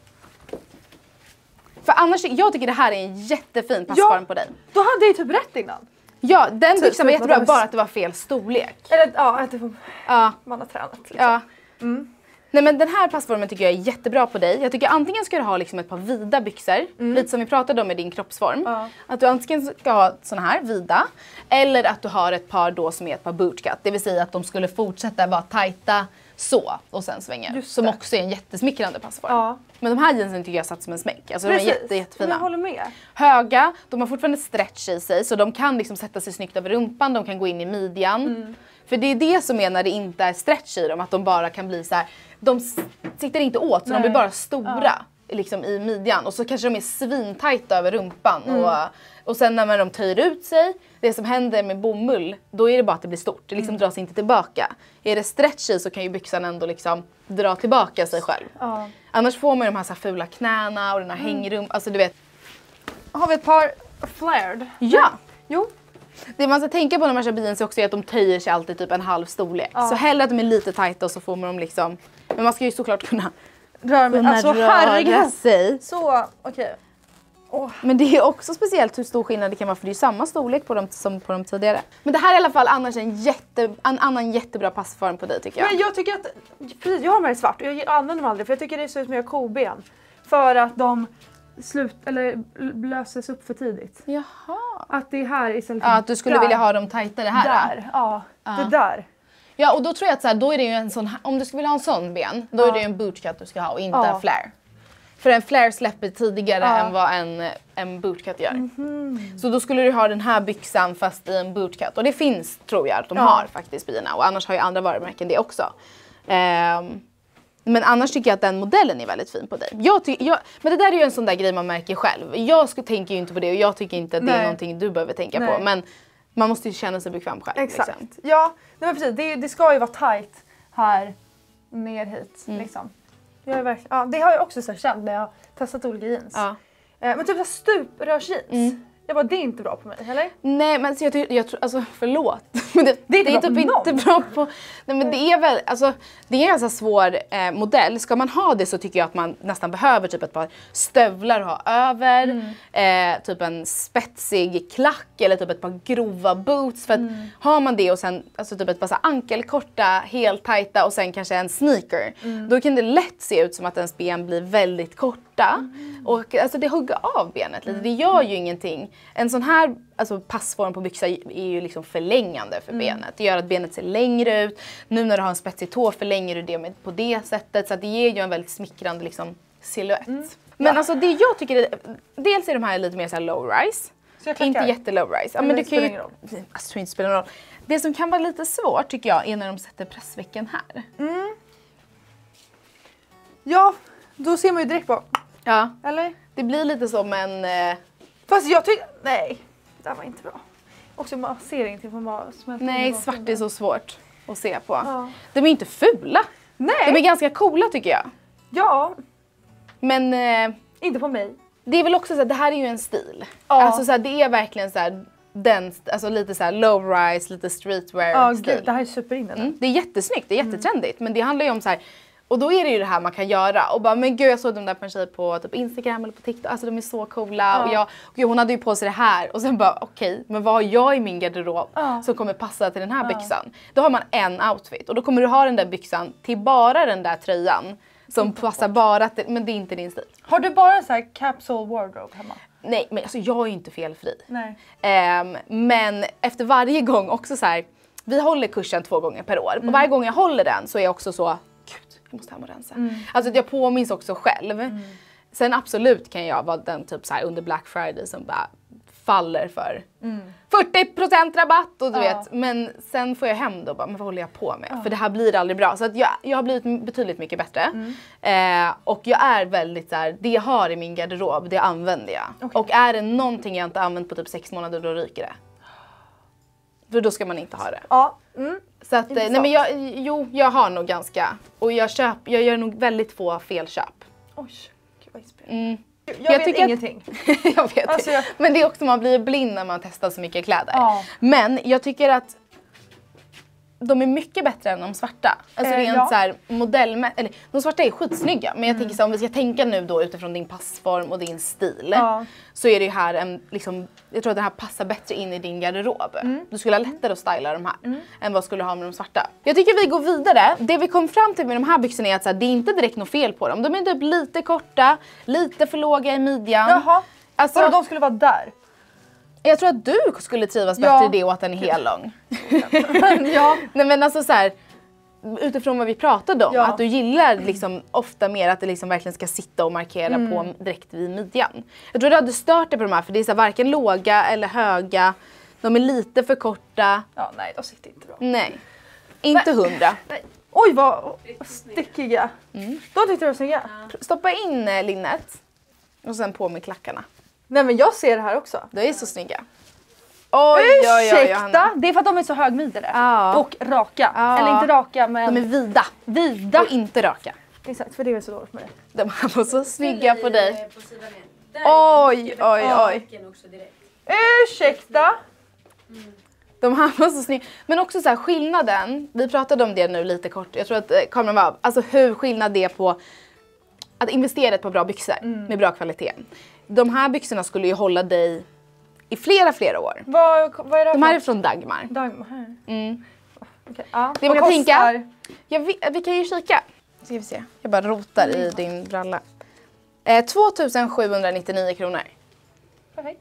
S2: För annars, jag tycker det här är en jättefin passform på dig.
S1: Då hade jag ju typ rätt innan.
S2: Ja, den byxan var jättebra, bara att det var fel storlek.
S1: Eller att det man har tränat liksom.
S2: Ja. Nej men den här passformen tycker jag är jättebra på dig. Jag tycker antingen ska du ha liksom ett par vida byxor, lite som vi pratade om med din kroppsform. Att du antingen ska ha såna här vida, eller att du har ett par då som är ett par bootcut. Det vill säga att de skulle fortsätta vara tajta så och sen svänga. Som också är en jättesmickrande passform. Ja. Men de här jeansen tycker jag satt som en smäck. Alltså de är jättefina.
S1: Jag håller med.
S2: Höga, de har fortfarande stretch i sig så de kan liksom sätta sig snyggt över rumpan, de kan gå in i midjan. För det är det som är när det inte är stretch i dem, att de bara kan bli så här. De sitter inte åt så de blir bara stora liksom i midjan. Och så kanske de är svintajta över rumpan. Och sen när de töjer ut sig, det som händer med bomull, då är det bara att det blir stort. Det liksom dras inte tillbaka. Är det stretch i så kan ju byxan ändå liksom dra tillbaka sig själv. Annars får man ju de här fula knäna och den här hängrum. Alltså du vet.
S1: Har vi ett par flared?
S2: Ja!
S1: Jo.
S2: Det man ska tänka på när man köper jeans också är att de töjer sig alltid typ en halv storlek. Så hellre att de är lite tajta och så får man dem liksom... Men man ska ju såklart kunna röra sig.
S1: Så, okej.
S2: Men det är också speciellt hur stor skillnad det kan vara för det är samma storlek på dem som på de tidigare. Men det här är i alla fall annars en annan jättebra passform på dig tycker jag.
S1: Men jag tycker att, precis, jag har med det svart och jag använder dem aldrig för jag tycker det ser ut som jag har koben. För att de löses upp för tidigt.
S2: Jaha.
S1: Att det är här istället för
S2: att du skulle vilja ha dem tajtare här.
S1: Där, det där.
S2: Ja, och då tror jag att så här, då är det ju en sån, om du skulle vilja ha en sån ben, då är det ju en bootcut du ska ha och inte en flare. För en flare släpper tidigare än vad en bootcut gör. Så då skulle du ha den här byxan fast i en bootcut. Och det finns, tror jag, att de har faktiskt bina. Och annars har ju andra varumärken det också. Men annars tycker jag att den modellen är väldigt fin på dig. Men det där är ju en sån där grej man märker själv. Jag tänker ju inte på det och jag tycker inte att det är någonting du behöver tänka på. Men man måste ju känna sig bekväm själv.
S1: Exakt.
S2: Liksom.
S1: Ja, men precis. Det ska ju vara tight här ner hit. Liksom. Det har jag också så känt när jag har testat olika jeans. Men typ stuprörsjeans. Jag bara, det är inte bra på mig, eller?
S2: Nej, men så jag tror, alltså förlåt. Men det är typ inte bra på... Nej, men det är väl, alltså det är en ganska svår modell. Ska man ha det så tycker jag att man nästan behöver typ ett par stövlar att ha över. Typ en spetsig klack eller typ ett par grova boots. För att har man det och sen alltså typ ett par så ankelkorta, helt tajta och sen kanske en sneaker. Då kan det lätt se ut som att ens ben blir väldigt korta. Och alltså det hugger av benet lite, det gör ju ingenting. En sån här alltså, passform på byxa är ju liksom förlängande för benet. Det gör att benet ser längre ut. Nu när du har en spetsig tå förlänger du det på det sättet. Så att det ger ju en väldigt smickrande liksom, silhuett. Men alltså det jag tycker, dels är de här lite mer så här low rise. Så inte jätte low rise. Ja, men det kan ju, alltså, jag tror inte spelar någon roll. Det som kan vara lite svårt tycker jag är när de sätter pressvecken här.
S1: Ja, då ser man ju direkt på.
S2: Ja.
S1: Eller?
S2: Det blir lite som en...
S1: Fast jag tycker... Nej, det var inte bra. Också man ser ingenting på man smälter.
S2: Nej, svart är så svårt att se på. De är inte fula.
S1: Nej.
S2: De är ganska coola tycker jag.
S1: Ja.
S2: Men...
S1: inte på mig.
S2: Det är väl också så att det här är ju en stil. Alltså så här, det är verkligen så här... alltså lite så här low rise, lite streetwear stil.
S1: Det här är superinne.
S2: Det är jättesnyggt, det är jättetrendigt. Men det handlar ju om så här... Och då är det ju det här man kan göra. Och bara, men gud jag såg de där på en tjej på typ Instagram eller på TikTok. Alltså de är så coola. Och hon hade ju på sig det här. Och sen bara okej, men vad har jag i min garderob som kommer passa till den här byxan? Då har man en outfit. Och då kommer du ha den där byxan till bara den där tröjan. Som passar bara till, men det är inte din stil.
S1: Har du bara så här capsule wardrobe hemma?
S2: Nej, men alltså jag är ju inte felfri.
S1: Nej.
S2: Men efter varje gång också så här. Vi håller kursen 2 gånger per år. Och varje gång jag håller den så är jag också så... Jag måste hem och rensa. Alltså jag påminns också själv. Sen absolut kan jag vara den typ så här under Black Friday som bara faller för 40% rabatt och du vet. Men sen får jag hem då bara, men vad håller jag på med? För det här blir aldrig bra. Så att jag har blivit betydligt mycket bättre. Och jag är väldigt såhär, det jag har i min garderob, det använder jag. Och är det någonting jag inte använt på typ 6 månader, då ryker det. För då ska man inte ha det.
S1: Ja.
S2: Så att, nej men jag har nog ganska, och jag gör nog väldigt få felköp.
S1: Oj, gud vad inspirerande.
S2: Jag
S1: vet ingenting.
S2: Jag vet alltså, men det är också, man blir blind när man testar så mycket kläder. Men jag tycker att de är mycket bättre än de svarta. Alltså rent så här eller de svarta är skitsnygga, men jag tänker så om vi ska tänka nu då utifrån din passform och din stil, så är det ju här en liksom, jag tror att det här passar bättre in i din garderob. Du skulle ha lättare att styla de här än vad skulle ha med de svarta. Jag tycker vi går vidare. Det vi kom fram till med de här byxorna är att så här, det är inte direkt något fel på dem. De är typ lite korta, lite för låga i midjan.
S1: Jaha,
S2: alltså,
S1: och de skulle vara där.
S2: Jag tror att du skulle trivas bättre i det och att den är helt lång. Nej men alltså så här, utifrån vad vi pratade om, att du gillar liksom ofta mer att det liksom verkligen ska sitta och markera på direkt vid midjan. Jag tror du hade stört dig på de här, för det är så här, varken låga eller höga. De är lite för korta.
S1: Ja, nej, de sitter inte bra.
S2: Nej, inte 100.
S1: Nej. Oj, vad stickiga. De tyckte de var snygga.
S2: Stoppa in linnet och sen på med klackarna.
S1: Nej, men jag ser det här också.
S2: De är så snygga.
S1: Ursäkta, det är för att de är så högmidjade och raka. Eller inte raka, men
S2: de är vida.
S1: Vida
S2: och inte raka.
S1: Exakt, för det är så dåligt med det.
S2: De här var så snygga på dig. Oj.
S1: Ursäkta.
S2: De här var så snygga. Men också så här, skillnaden, vi pratade om det nu lite kort. Jag tror att kameran var, alltså hur skillnad det är på att investera ett par bra byxor med bra kvalitet. De här byxorna skulle ju hålla dig i flera år.
S1: Vad är det?
S2: De här är från Dagmar.
S1: Okay,
S2: det man kan tänka. Vi kan ju kika. Ska vi se. Jag bara rotar i din bralla. 2799 kronor.
S1: Perfekt.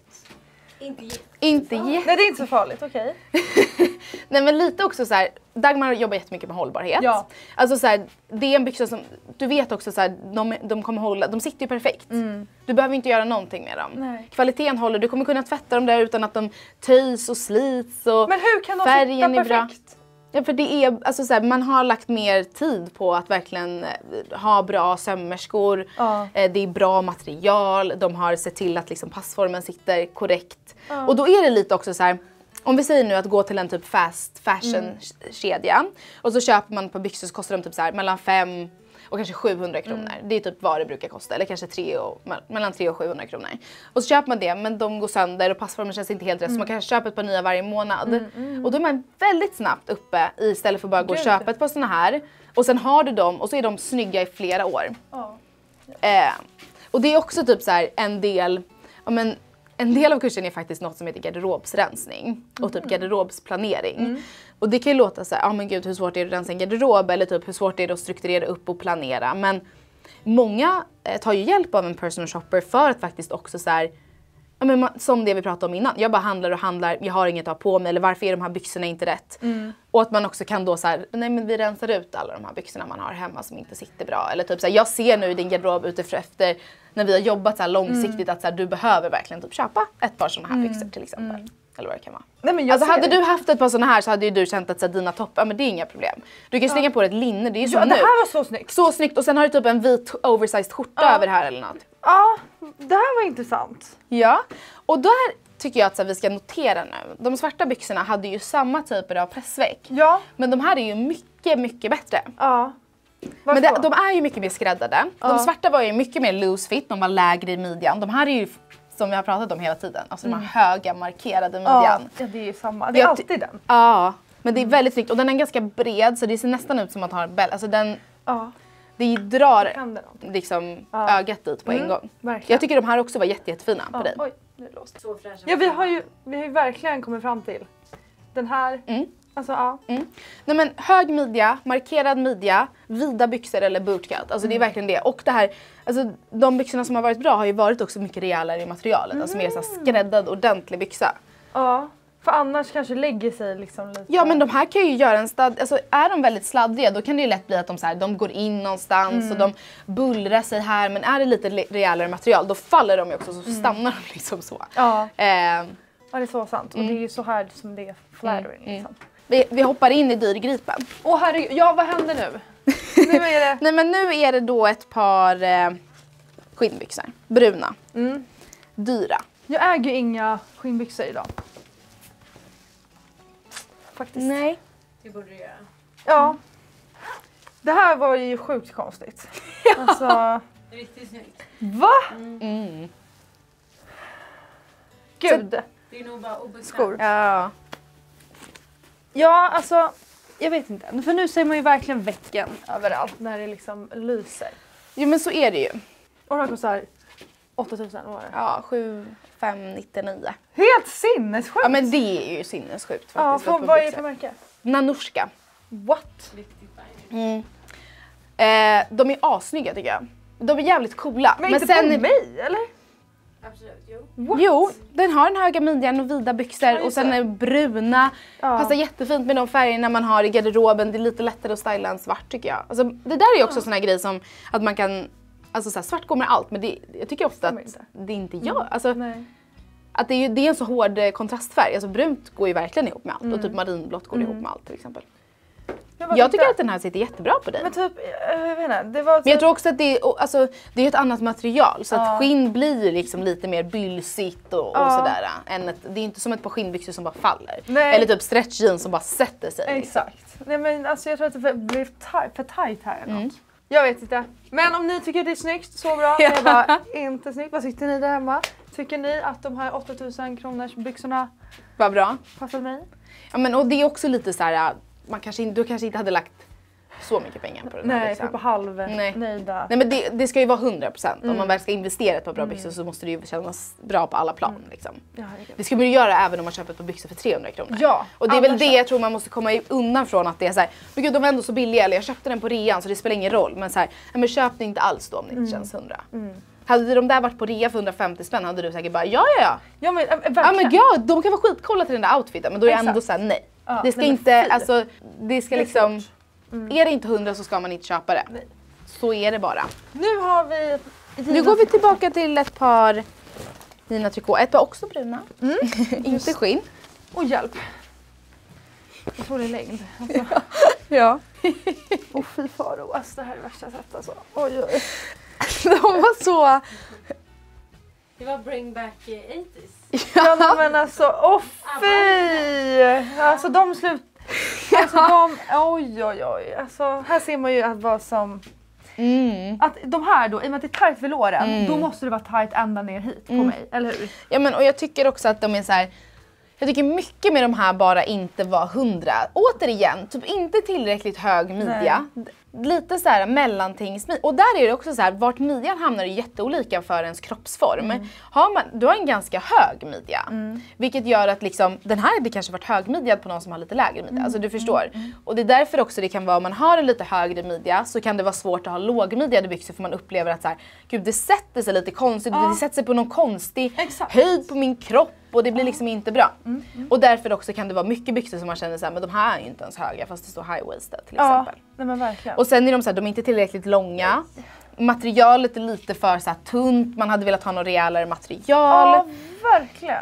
S2: Inte
S1: Nej, det är inte så farligt, okej.
S2: Nej, men lite också så här, Dagmar jobbar jättemycket med hållbarhet.
S1: Ja.
S2: Alltså så här, det är en byxa som du vet också så här, de kommer hålla, de sitter ju perfekt. Du behöver inte göra någonting med dem.
S1: Nej.
S2: Kvaliteten håller, du kommer kunna tvätta dem där utan att de töjs och slits och
S1: men hur kan de
S2: färgen
S1: sitta
S2: är bra.
S1: perfekt?
S2: Ja, för det är, alltså så här, man har lagt mer tid på att verkligen ha bra sömmerskor. Det är bra material, de har sett till att liksom passformen sitter korrekt. Och då är det lite också så här, om vi säger nu att gå till en typ fast fashion kedja och så köper man på byxor så kostar de typ så här mellan 5 och kanske 700 kronor. Det är typ vad det brukar kosta, eller kanske mellan 300 och 700 kronor. Och så köper man det, men de går sönder och passformen känns inte helt rätt, så man kanske köper ett par nya varje månad. Och då är man väldigt snabbt uppe istället för bara gå och köpa ett par såna här. Och sen har du dem och så är de snygga i flera år. Och det är också typ så här en del av kursen är faktiskt något som heter garderobsrensning och typ garderobsplanering. Och det kan ju låta så här, men gud, hur svårt är det att rensa en garderob, eller typ hur svårt är det att strukturera upp och planera. Men många tar ju hjälp av en personal shopper för att faktiskt också så här, som det vi pratade om innan. Jag bara handlar och handlar, jag har inget att ha på mig, eller varför är de här byxorna inte rätt? Och att man också kan då så här, nej men vi rensar ut alla de här byxorna man har hemma som inte sitter bra. Eller typ så här, jag ser nu i din garderob efter när vi har jobbat så här långsiktigt att så här, du behöver verkligen typ köpa ett par sådana här byxor till exempel. Eller vad det kan vara.
S1: Nej, men
S2: alltså hade du haft ett par sådana här så hade ju du känt att så här, dina toppar, men det är inga problem. Du kan slänga på ett linne, det är ju så nu.
S1: Det här var så snyggt.
S2: Så snyggt, och sen har du typ en vit oversized skjorta över här eller något.
S1: Ja, det här var intressant.
S2: Ja, och där tycker jag att så här, vi ska notera nu. De svarta byxorna hade ju samma typer av pressväck.
S1: Ja.
S2: Men de här är ju mycket bättre.
S1: Ja.
S2: Men de är ju mycket mer skräddade. De svarta var ju mycket mer loose fit, de var lägre i midjan. De här är ju, som vi har pratat om hela tiden, alltså de här höga markerade midjan.
S1: Ja, det är ju samma. Det är alltid den.
S2: Ja, men det är väldigt snyggt. Och den är ganska bred, så det ser nästan ut som att man har en bälte. Alltså den... Det drar liksom ögat dit på en gång.
S1: Verkligen.
S2: Jag tycker de här också var jättefina på dig.
S1: Oj, nu är det låst. Så fräscha. Ja, vi har ju verkligen kommit fram till den här. Alltså,
S2: Nej, men hög midja, markerad midja, vida byxor eller bootcut. Alltså det är verkligen det. Och det här, alltså de byxorna som har varit bra har ju varit också mycket rejälare i materialet. Alltså mer så här skräddad ordentlig byxa.
S1: Ja. För annars kanske lägger sig liksom lite.
S2: Ja, men de här kan ju göra en alltså är de väldigt sladdriga då kan det ju lätt bli att de går in någonstans och de bullrar sig här, men är det lite rejälare material då faller de ju också, så stannar de liksom så.
S1: Ja. Ja, det är så sant. Och det är ju så här som det är flattering liksom.
S2: Vi hoppar in i dyrgripen.
S1: Åh herregud, ja vad händer nu? Nu är det...
S2: Nej, men nu är det då ett par skinnbyxor. Bruna. Dyra.
S1: Jag äger ju inga skinnbyxor idag. Faktiskt.
S2: Nej.
S3: Det borde du göra.
S1: Ja. Det här var ju sjukt konstigt. Alltså...
S3: Riktigt snyggt.
S1: Va? Gud.
S3: Det är nog bara obekvämt.
S1: Skor.
S2: Ja.
S1: Ja, alltså... Jag vet inte. För nu ser man ju verkligen väcken överallt när det liksom lyser.
S2: Jo, men så är det ju.
S1: Och den kostar 8000 var det.
S2: Ja, 7599.
S1: Helt sinnessjukt!
S2: Ja, men det är ju sinnessjukt
S1: Ja,
S2: faktiskt.
S1: vad är det för märke?
S2: Nanushka.
S1: What?
S3: Riktigt fint.
S2: De är assnygga tycker jag. De är jävligt coola.
S1: Men inte sen på mig, eller?
S3: Absolut, jo.
S1: What?
S2: Jo, den har den höga midjan och vida byxor
S1: Ja,
S2: och sen är bruna.
S1: Ja.
S2: Passar jättefint med de färgerna man har i garderoben. Det är lite lättare att styla än svart tycker jag. Alltså, det där är ju också sån här grej som att man kan... Alltså så här, svart går med allt, men jag tycker ofta att det inte gör. Alltså, att det är en så hård kontrastfärg. Alltså brunt går ju verkligen ihop med allt och typ marinblått går ihop med allt till exempel. Jag tycker att den här sitter jättebra på dig.
S1: Men typ, jag vet inte, det var...
S2: Men jag tror också att det är ett annat material så att skinn blir liksom lite mer bylsigt och sådär. Det är inte som ett par skinnbyxor som bara faller.
S1: Nej.
S2: Eller typ stretch jeans som bara sätter sig.
S1: Exakt. Nej men alltså jag tror att det blir för tight här eller något. Jag vet inte. Men om ni tycker det är snyggt, så bra. Jag bara, inte snyggt. Vad sitter ni där hemma? Tycker ni att de här 8000 kronors byxorna
S2: Vad bra.
S1: passar mig?
S2: Ja, men och det är också lite så här, du kanske inte hade lagt så mycket pengar på den här
S1: Nej,
S2: byxan.
S1: för på halvnöjda.
S2: Nej, men det ska ju vara 100%. Om man väl ska investera på bra byxor så måste det ju kännas bra på alla plan. Liksom.
S1: Ja,
S2: det ska man ju göra även om man köper ett par byxor för 300 kronor.
S1: Ja,
S2: och det är väl det jag tror man måste komma undan från, att det är så här, men gud de var ändå så billiga, eller jag köpte den på rean så det spelar ingen roll. Men så här, men köp det inte alls då om det inte känns 100. Hade de där varit på rea för 150 spänn hade du säkert bara ja.
S1: Ja men verkligen.
S2: Ja men ja, de kan vara skitcoola till den där outfiten, men då är jag ändå såhär nej.
S1: Ja,
S2: det ska
S1: nej,
S2: inte, alltså det ska liksom, är det inte 100 så ska man inte köpa det.
S1: Nej.
S2: Så är det bara.
S1: Nu har vi...
S2: Nu går vi tillbaka till ett par Gina Tricot, ett par också bruna. Inte skinn.
S1: Åh hjälp. Jag tror det är längd. Alltså.
S2: Ja.
S1: Åh fy faro, alltså det här är värsta sättet alltså. Oj.
S2: De var så...
S3: Det var bring back 80s.
S1: Ja men alltså, åh fy! Alltså de Alltså de, oj. Alltså här ser man ju vad som... Att de här då, i och med att det är tajt vid låren, då måste det vara tajt ända ner hit på mig, eller hur?
S2: Ja men och jag tycker också att de är så här. Jag tycker mycket med de här bara inte var 100. Återigen, typ inte tillräckligt hög midja. Lite så här mellantingsmidja. Och där är det också så här, vart midjan hamnar är jätteolika för ens kroppsform. Du har en ganska hög midja. Vilket gör att liksom, den här hade kanske varit högmidjad på någon som har lite lägre midja. Alltså du förstår. Och det är därför också det kan vara, om man har en lite högre midja så kan det vara svårt att ha lågmidjade byxor, för man upplever att så här, gud det sätter sig lite konstigt. Det sätter sig på någon konstig höjd på min kropp. Och det blir liksom inte bra. Och därför också kan det vara mycket byxor som man känner såhär, men de här är ju inte ens höga fast det står high-waisted till exempel.
S1: Nej men verkligen.
S2: Och sen är de så här, de är inte tillräckligt långa. Materialet är lite för så här tunt, man hade velat ha något rejälare material.
S1: Ja, verkligen.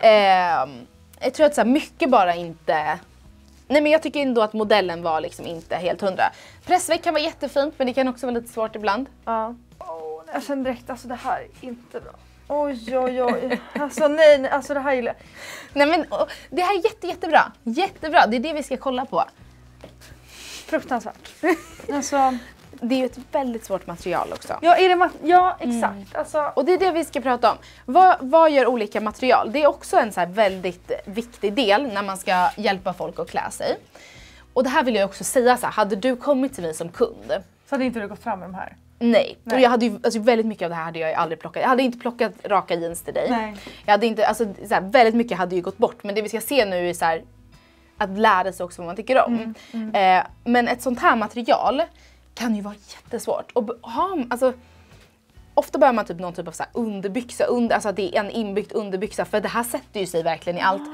S2: Jag tror att så här, mycket bara inte... Nej men jag tycker ändå att modellen var liksom inte helt 100. Pressväck kan vara jättefint, men det kan också vara lite svårt ibland.
S1: Ja. Jag känner direkt, alltså det här är inte bra. Oj. Alltså nej, alltså det här gillar jag.
S2: Nej men det här är jättebra. Jättebra, det är det vi ska kolla på.
S1: Fruktansvärt. Alltså...
S2: Det är ju ett väldigt svårt material också.
S1: Ja, ja exakt. Alltså...
S2: Och det är det vi ska prata om. Vad gör olika material? Det är också en så här väldigt viktig del när man ska hjälpa folk att klä sig. Och det här vill jag också säga så här, hade du kommit till mig som kund.
S1: Så hade inte du gått fram med de här?
S2: Nej. Och jag hade ju, alltså väldigt mycket av det här hade jag ju aldrig plockat. Jag hade inte plockat raka jeans till dig.
S1: Nej.
S2: Jag hade inte, alltså så här, väldigt mycket hade ju gått bort. Men det vi ska se nu är så här, att lära sig också vad man tycker om. Men ett sånt här material kan ju vara jättesvårt. Och alltså, ofta behöver man typ någon typ av så här underbyxa, alltså att det är en inbyggd underbyxa, för det här sätter ju sig verkligen i allt.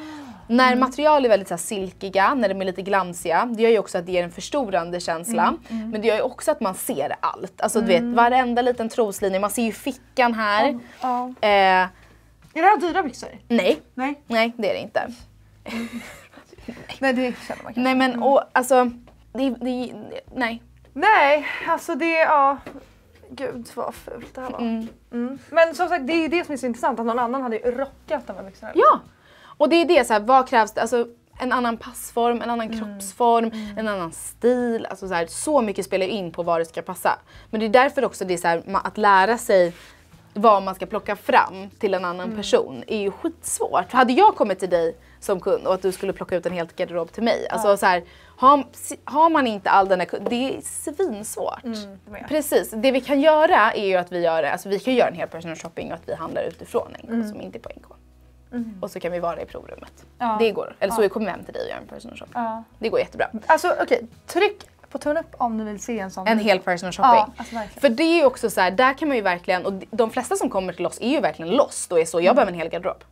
S2: När material är väldigt så här silkiga, när de är lite glansiga, det gör ju också att det ger en förstorande känsla. Men det gör ju också att man ser allt. Alltså du vet, varenda liten troslinje, man ser ju fickan här.
S1: Är det här dyra byxor?
S2: Nej,
S1: Nej.
S2: nej det är det inte.
S1: Nej, det känner man kanske.
S2: Nej men och alltså, nej.
S1: Nej, alltså det, gud vad fult det här var. Men som sagt, det är ju det som är så intressant, att någon annan hade ju rockat de här byxorna.
S2: Ja, och det är det så här, vad krävs det? Alltså en annan passform, en annan kroppsform, en annan stil. Alltså så mycket spelar in på vad det ska passa. Men det är därför också det är så här, att lära sig vad man ska plocka fram till en annan person är ju skitsvårt. Hade jag kommit till dig som kund och att du skulle plocka ut en helt garderob till mig. Alltså så här, har man inte all den här, det är svinsvårt. Precis, det vi kan göra är ju att vi kan göra en hel personal shopping och att vi handlar utifrån NK som inte är på NK. Och så kan vi vara i provrummet. Det går. Eller så kommer vi hem till dig och gör en personal shopping. Det går jättebra.
S1: Alltså okej, tryck på tummen upp om ni vill se en sån.
S2: En hel personal shopping.
S1: Alltså,
S2: för det är ju också så här, där kan man ju verkligen, och de flesta som kommer till oss är ju verkligen lost och är så, jag behöver en hel garderob.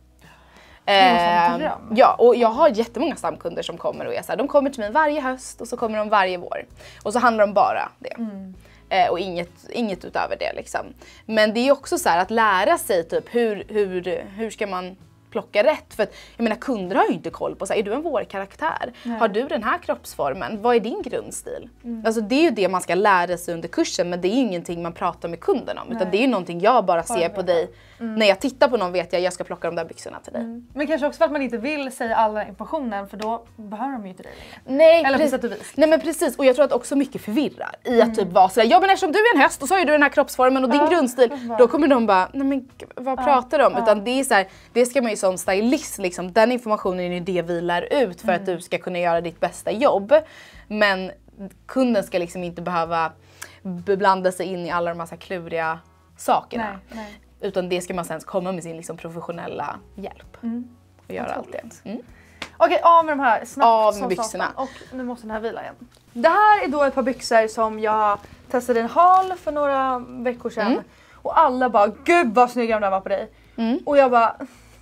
S2: Ja, och jag har jättemånga stamkunder som kommer och är så här, de kommer till mig varje höst och så kommer de varje vår. Och så handlar de bara det. Och inget utöver det liksom. Men det är också så här att lära sig typ hur ska man plocka rätt, för att jag menar kunder har ju inte koll på så här, är du en vårkaraktär? Har du den här kroppsformen? Vad är din grundstil? Alltså det är ju det man ska lära sig under kursen, men det är ju ingenting man pratar med kunden om, utan det är ju någonting jag bara ser på dig. När jag tittar på någon vet jag ska plocka de där byxorna till dig.
S1: Men kanske också för att man inte vill säga all den informationen, för då behöver de ju inte dig längre.
S2: Nej,
S1: eller på sätt och vis.
S2: Nej men precis, och jag tror att också mycket förvirrar i att typ vara sådär, ja men eftersom du är en höst och så har ju du den här kroppsformen och din grundstil, då kommer de bara, nej men vad pratar de om? Utan det är så här, det ska man ju som stylist liksom, den informationen är ju det vi lär ut för att du ska kunna göra ditt bästa jobb. Men kunden ska liksom inte behöva blanda sig in i alla de här kluriga sakerna.
S1: Nej.
S2: Utan det ska man sen komma med sin liksom professionella hjälp och göra allt det.
S1: Okej, av med de här snabbt.
S2: Av med byxorna.
S1: Och nu måste den här vila igen. Det här är då ett par byxor som jag testade i en hall för några veckor sedan. Och alla bara, gud vad snygga de där var på dig. Och jag bara,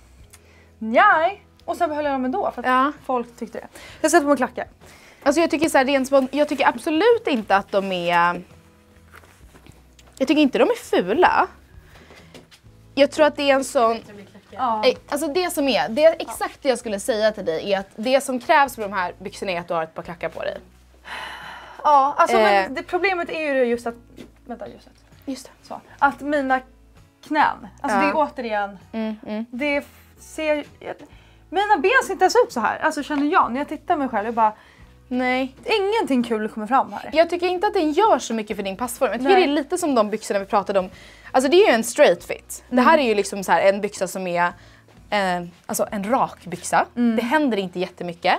S1: nej. Och sen behöll jag dem ändå för att folk tyckte det. Jag sätter på mig klackar.
S2: Alltså jag tycker så här, jag tycker absolut inte att de är... Jag tycker inte de är fula. Jag tror att det är en sån... Alltså det som är, det exakt det jag skulle säga till dig är att det som krävs för de här byxorna är att du har ett par klackar på dig.
S1: Ja, alltså men det problemet är ju just att... Vänta,
S2: just det.
S1: Så. Att mina knän, alltså det är återigen... Det ser... Mina ben ser inte ens ut så här. Alltså känner jag, när jag tittar mig själv, jag bara...
S2: Nej.
S1: Ingenting kul kommer fram här.
S2: Jag tycker inte att den gör så mycket för din passform. Jag tycker det är lite som de byxorna vi pratade om. Alltså det är ju en straight fit. Det här är ju liksom så här en byxa som är alltså en rak byxa. Det händer inte jättemycket.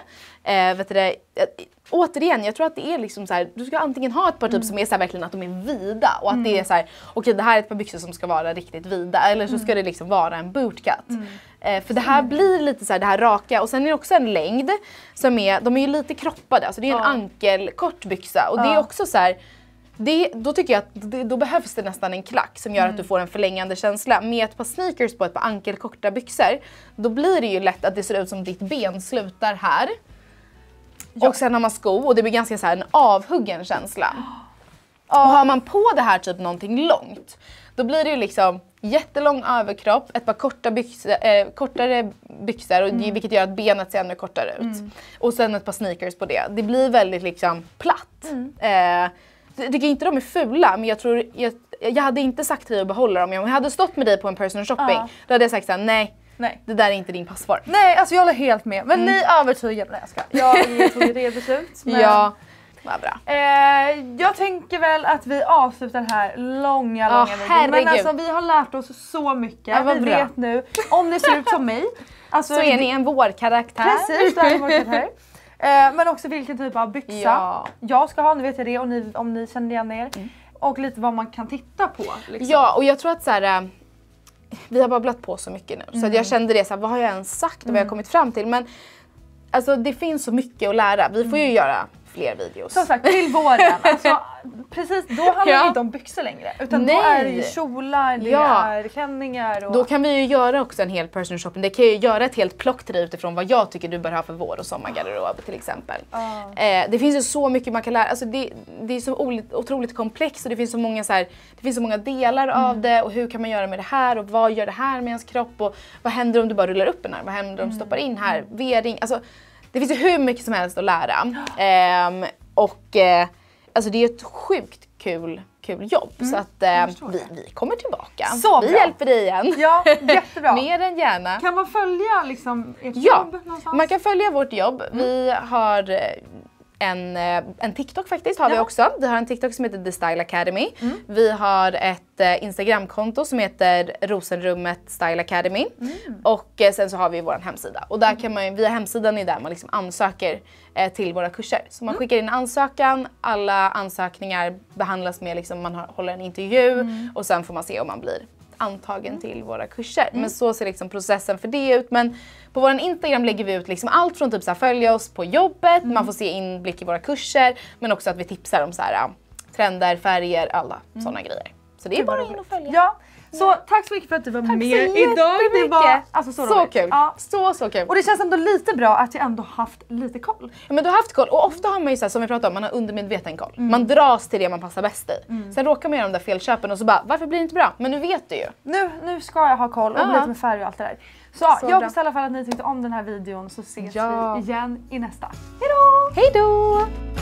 S2: Återigen, jag tror att det är liksom så här, du ska antingen ha ett par typ som är så här verkligen att de är vida och att det är så här, okej, det här är ett par byxor som ska vara riktigt vida, eller så ska det liksom vara en bootcut. För det här blir lite så här, det här raka, och sen är det också en längd som är, de är ju lite kroppade, alltså det är en ankelkort byxa, och det är också så här, då tycker jag att då behövs det nästan en klack som gör att du får en förlängande känsla. Med ett par sneakers på ett par ankelkorta byxor, då blir det ju lätt att det ser ut som ditt ben slutar här. Och sen har man skor och det blir ganska så här en avhuggen känsla. Och har man på det här typ någonting långt, då blir det ju liksom jättelång överkropp, ett par kortare byxor, och vilket gör att benet ser ännu kortare ut. Och sen ett par sneakers på det. Det blir väldigt liksom platt. Jag tycker inte de är fula, men jag tror jag hade inte sagt till dig att behålla dem. Om jag hade stått med dig på en personal shopping, då hade jag sagt såhär, nej. Det där är inte din passform.
S1: Nej, alltså jag håller helt med. Men ni övertygar mig. Jag tog ett eget beslut. Men...
S2: Ja, vad bra.
S1: Jag tänker väl att vi avslutar den här långa videon. Men alltså vi har lärt oss så mycket.
S2: Ja,
S1: vi vet nu, om ni ser ut som mig. Alltså,
S2: så är ni en vårkaraktär.
S1: Precis, det är en vårkaraktär. Men också vilken typ av byxa jag ska ha, nu vet jag det, och om ni känner igen er. Och lite vad man kan titta på. Liksom.
S2: Ja, och jag tror att så här, vi har babblat på så mycket nu. Så att jag kände det så här, vad har jag ens sagt och vad jag kommit fram till. Men alltså, det finns så mycket att lära. Vi får ju göra fler videos.
S1: Som sagt, till våren. Alltså, precis, då handlar det inte om byxor längre. Utan då är det ju kjolar, det är klänningar. Och...
S2: Då kan vi ju göra också en hel personal shopping. Det kan ju göra ett helt plock till dig utifrån vad jag tycker du bör ha för vår- och sommargarderob till exempel. Det finns ju så mycket man kan lära. Alltså det är så otroligt komplext och det finns så många, det finns så många delar av det. Och hur kan man göra med det här och vad gör det här med ens kropp? Och vad händer om du bara rullar upp den här? Vad händer om du stoppar in här? V-ring. Alltså, det finns ju hur mycket som helst att lära. Alltså det är ett sjukt kul jobb. Så att vi kommer tillbaka.
S1: Så
S2: vi hjälper dig igen.
S1: Ja, jättebra.
S2: Mer än gärna.
S1: Kan man följa liksom ert jobb någonstans?
S2: Man kan följa vårt jobb. Vi har en TikTok faktiskt har vi också. Vi har en TikTok som heter The Style Academy. Vi har ett Instagramkonto som heter Rosenrummet Style Academy. Och sen så har vi vår hemsida. Och där kan man, via hemsidan är där man liksom ansöker till våra kurser. Så man skickar in ansökan, alla ansökningar behandlas med liksom, man håller en intervju och sen får man se om man blir antagen till våra kurser. Men så ser liksom processen för det ut. Men på vår Instagram lägger vi ut liksom allt från typ så här, följa oss på jobbet, man får se inblick i våra kurser, men också att vi tipsar om så här, trender, färger, alla sådana grejer. Så det är bara in och följa.
S1: Ja. Så tack så mycket för att du var med idag. Det var alltså så
S2: kul. Ja. Så kul.
S1: Och det känns ändå lite bra att jag ändå haft lite koll.
S2: Ja, men du har haft koll. Och ofta har man ju så här, som vi pratade om, man har undermedveten koll. Man dras till det man passar bäst i. Sen råkar man göra de där felköpen och så bara, varför blir det inte bra? Men nu vet du ju. Nu
S1: ska jag ha koll och lite med färg och allt det där. Så jag hoppas i alla fall att ni tyckte om den här videon, så ses vi igen i nästa. Hejdå!
S2: Hejdå!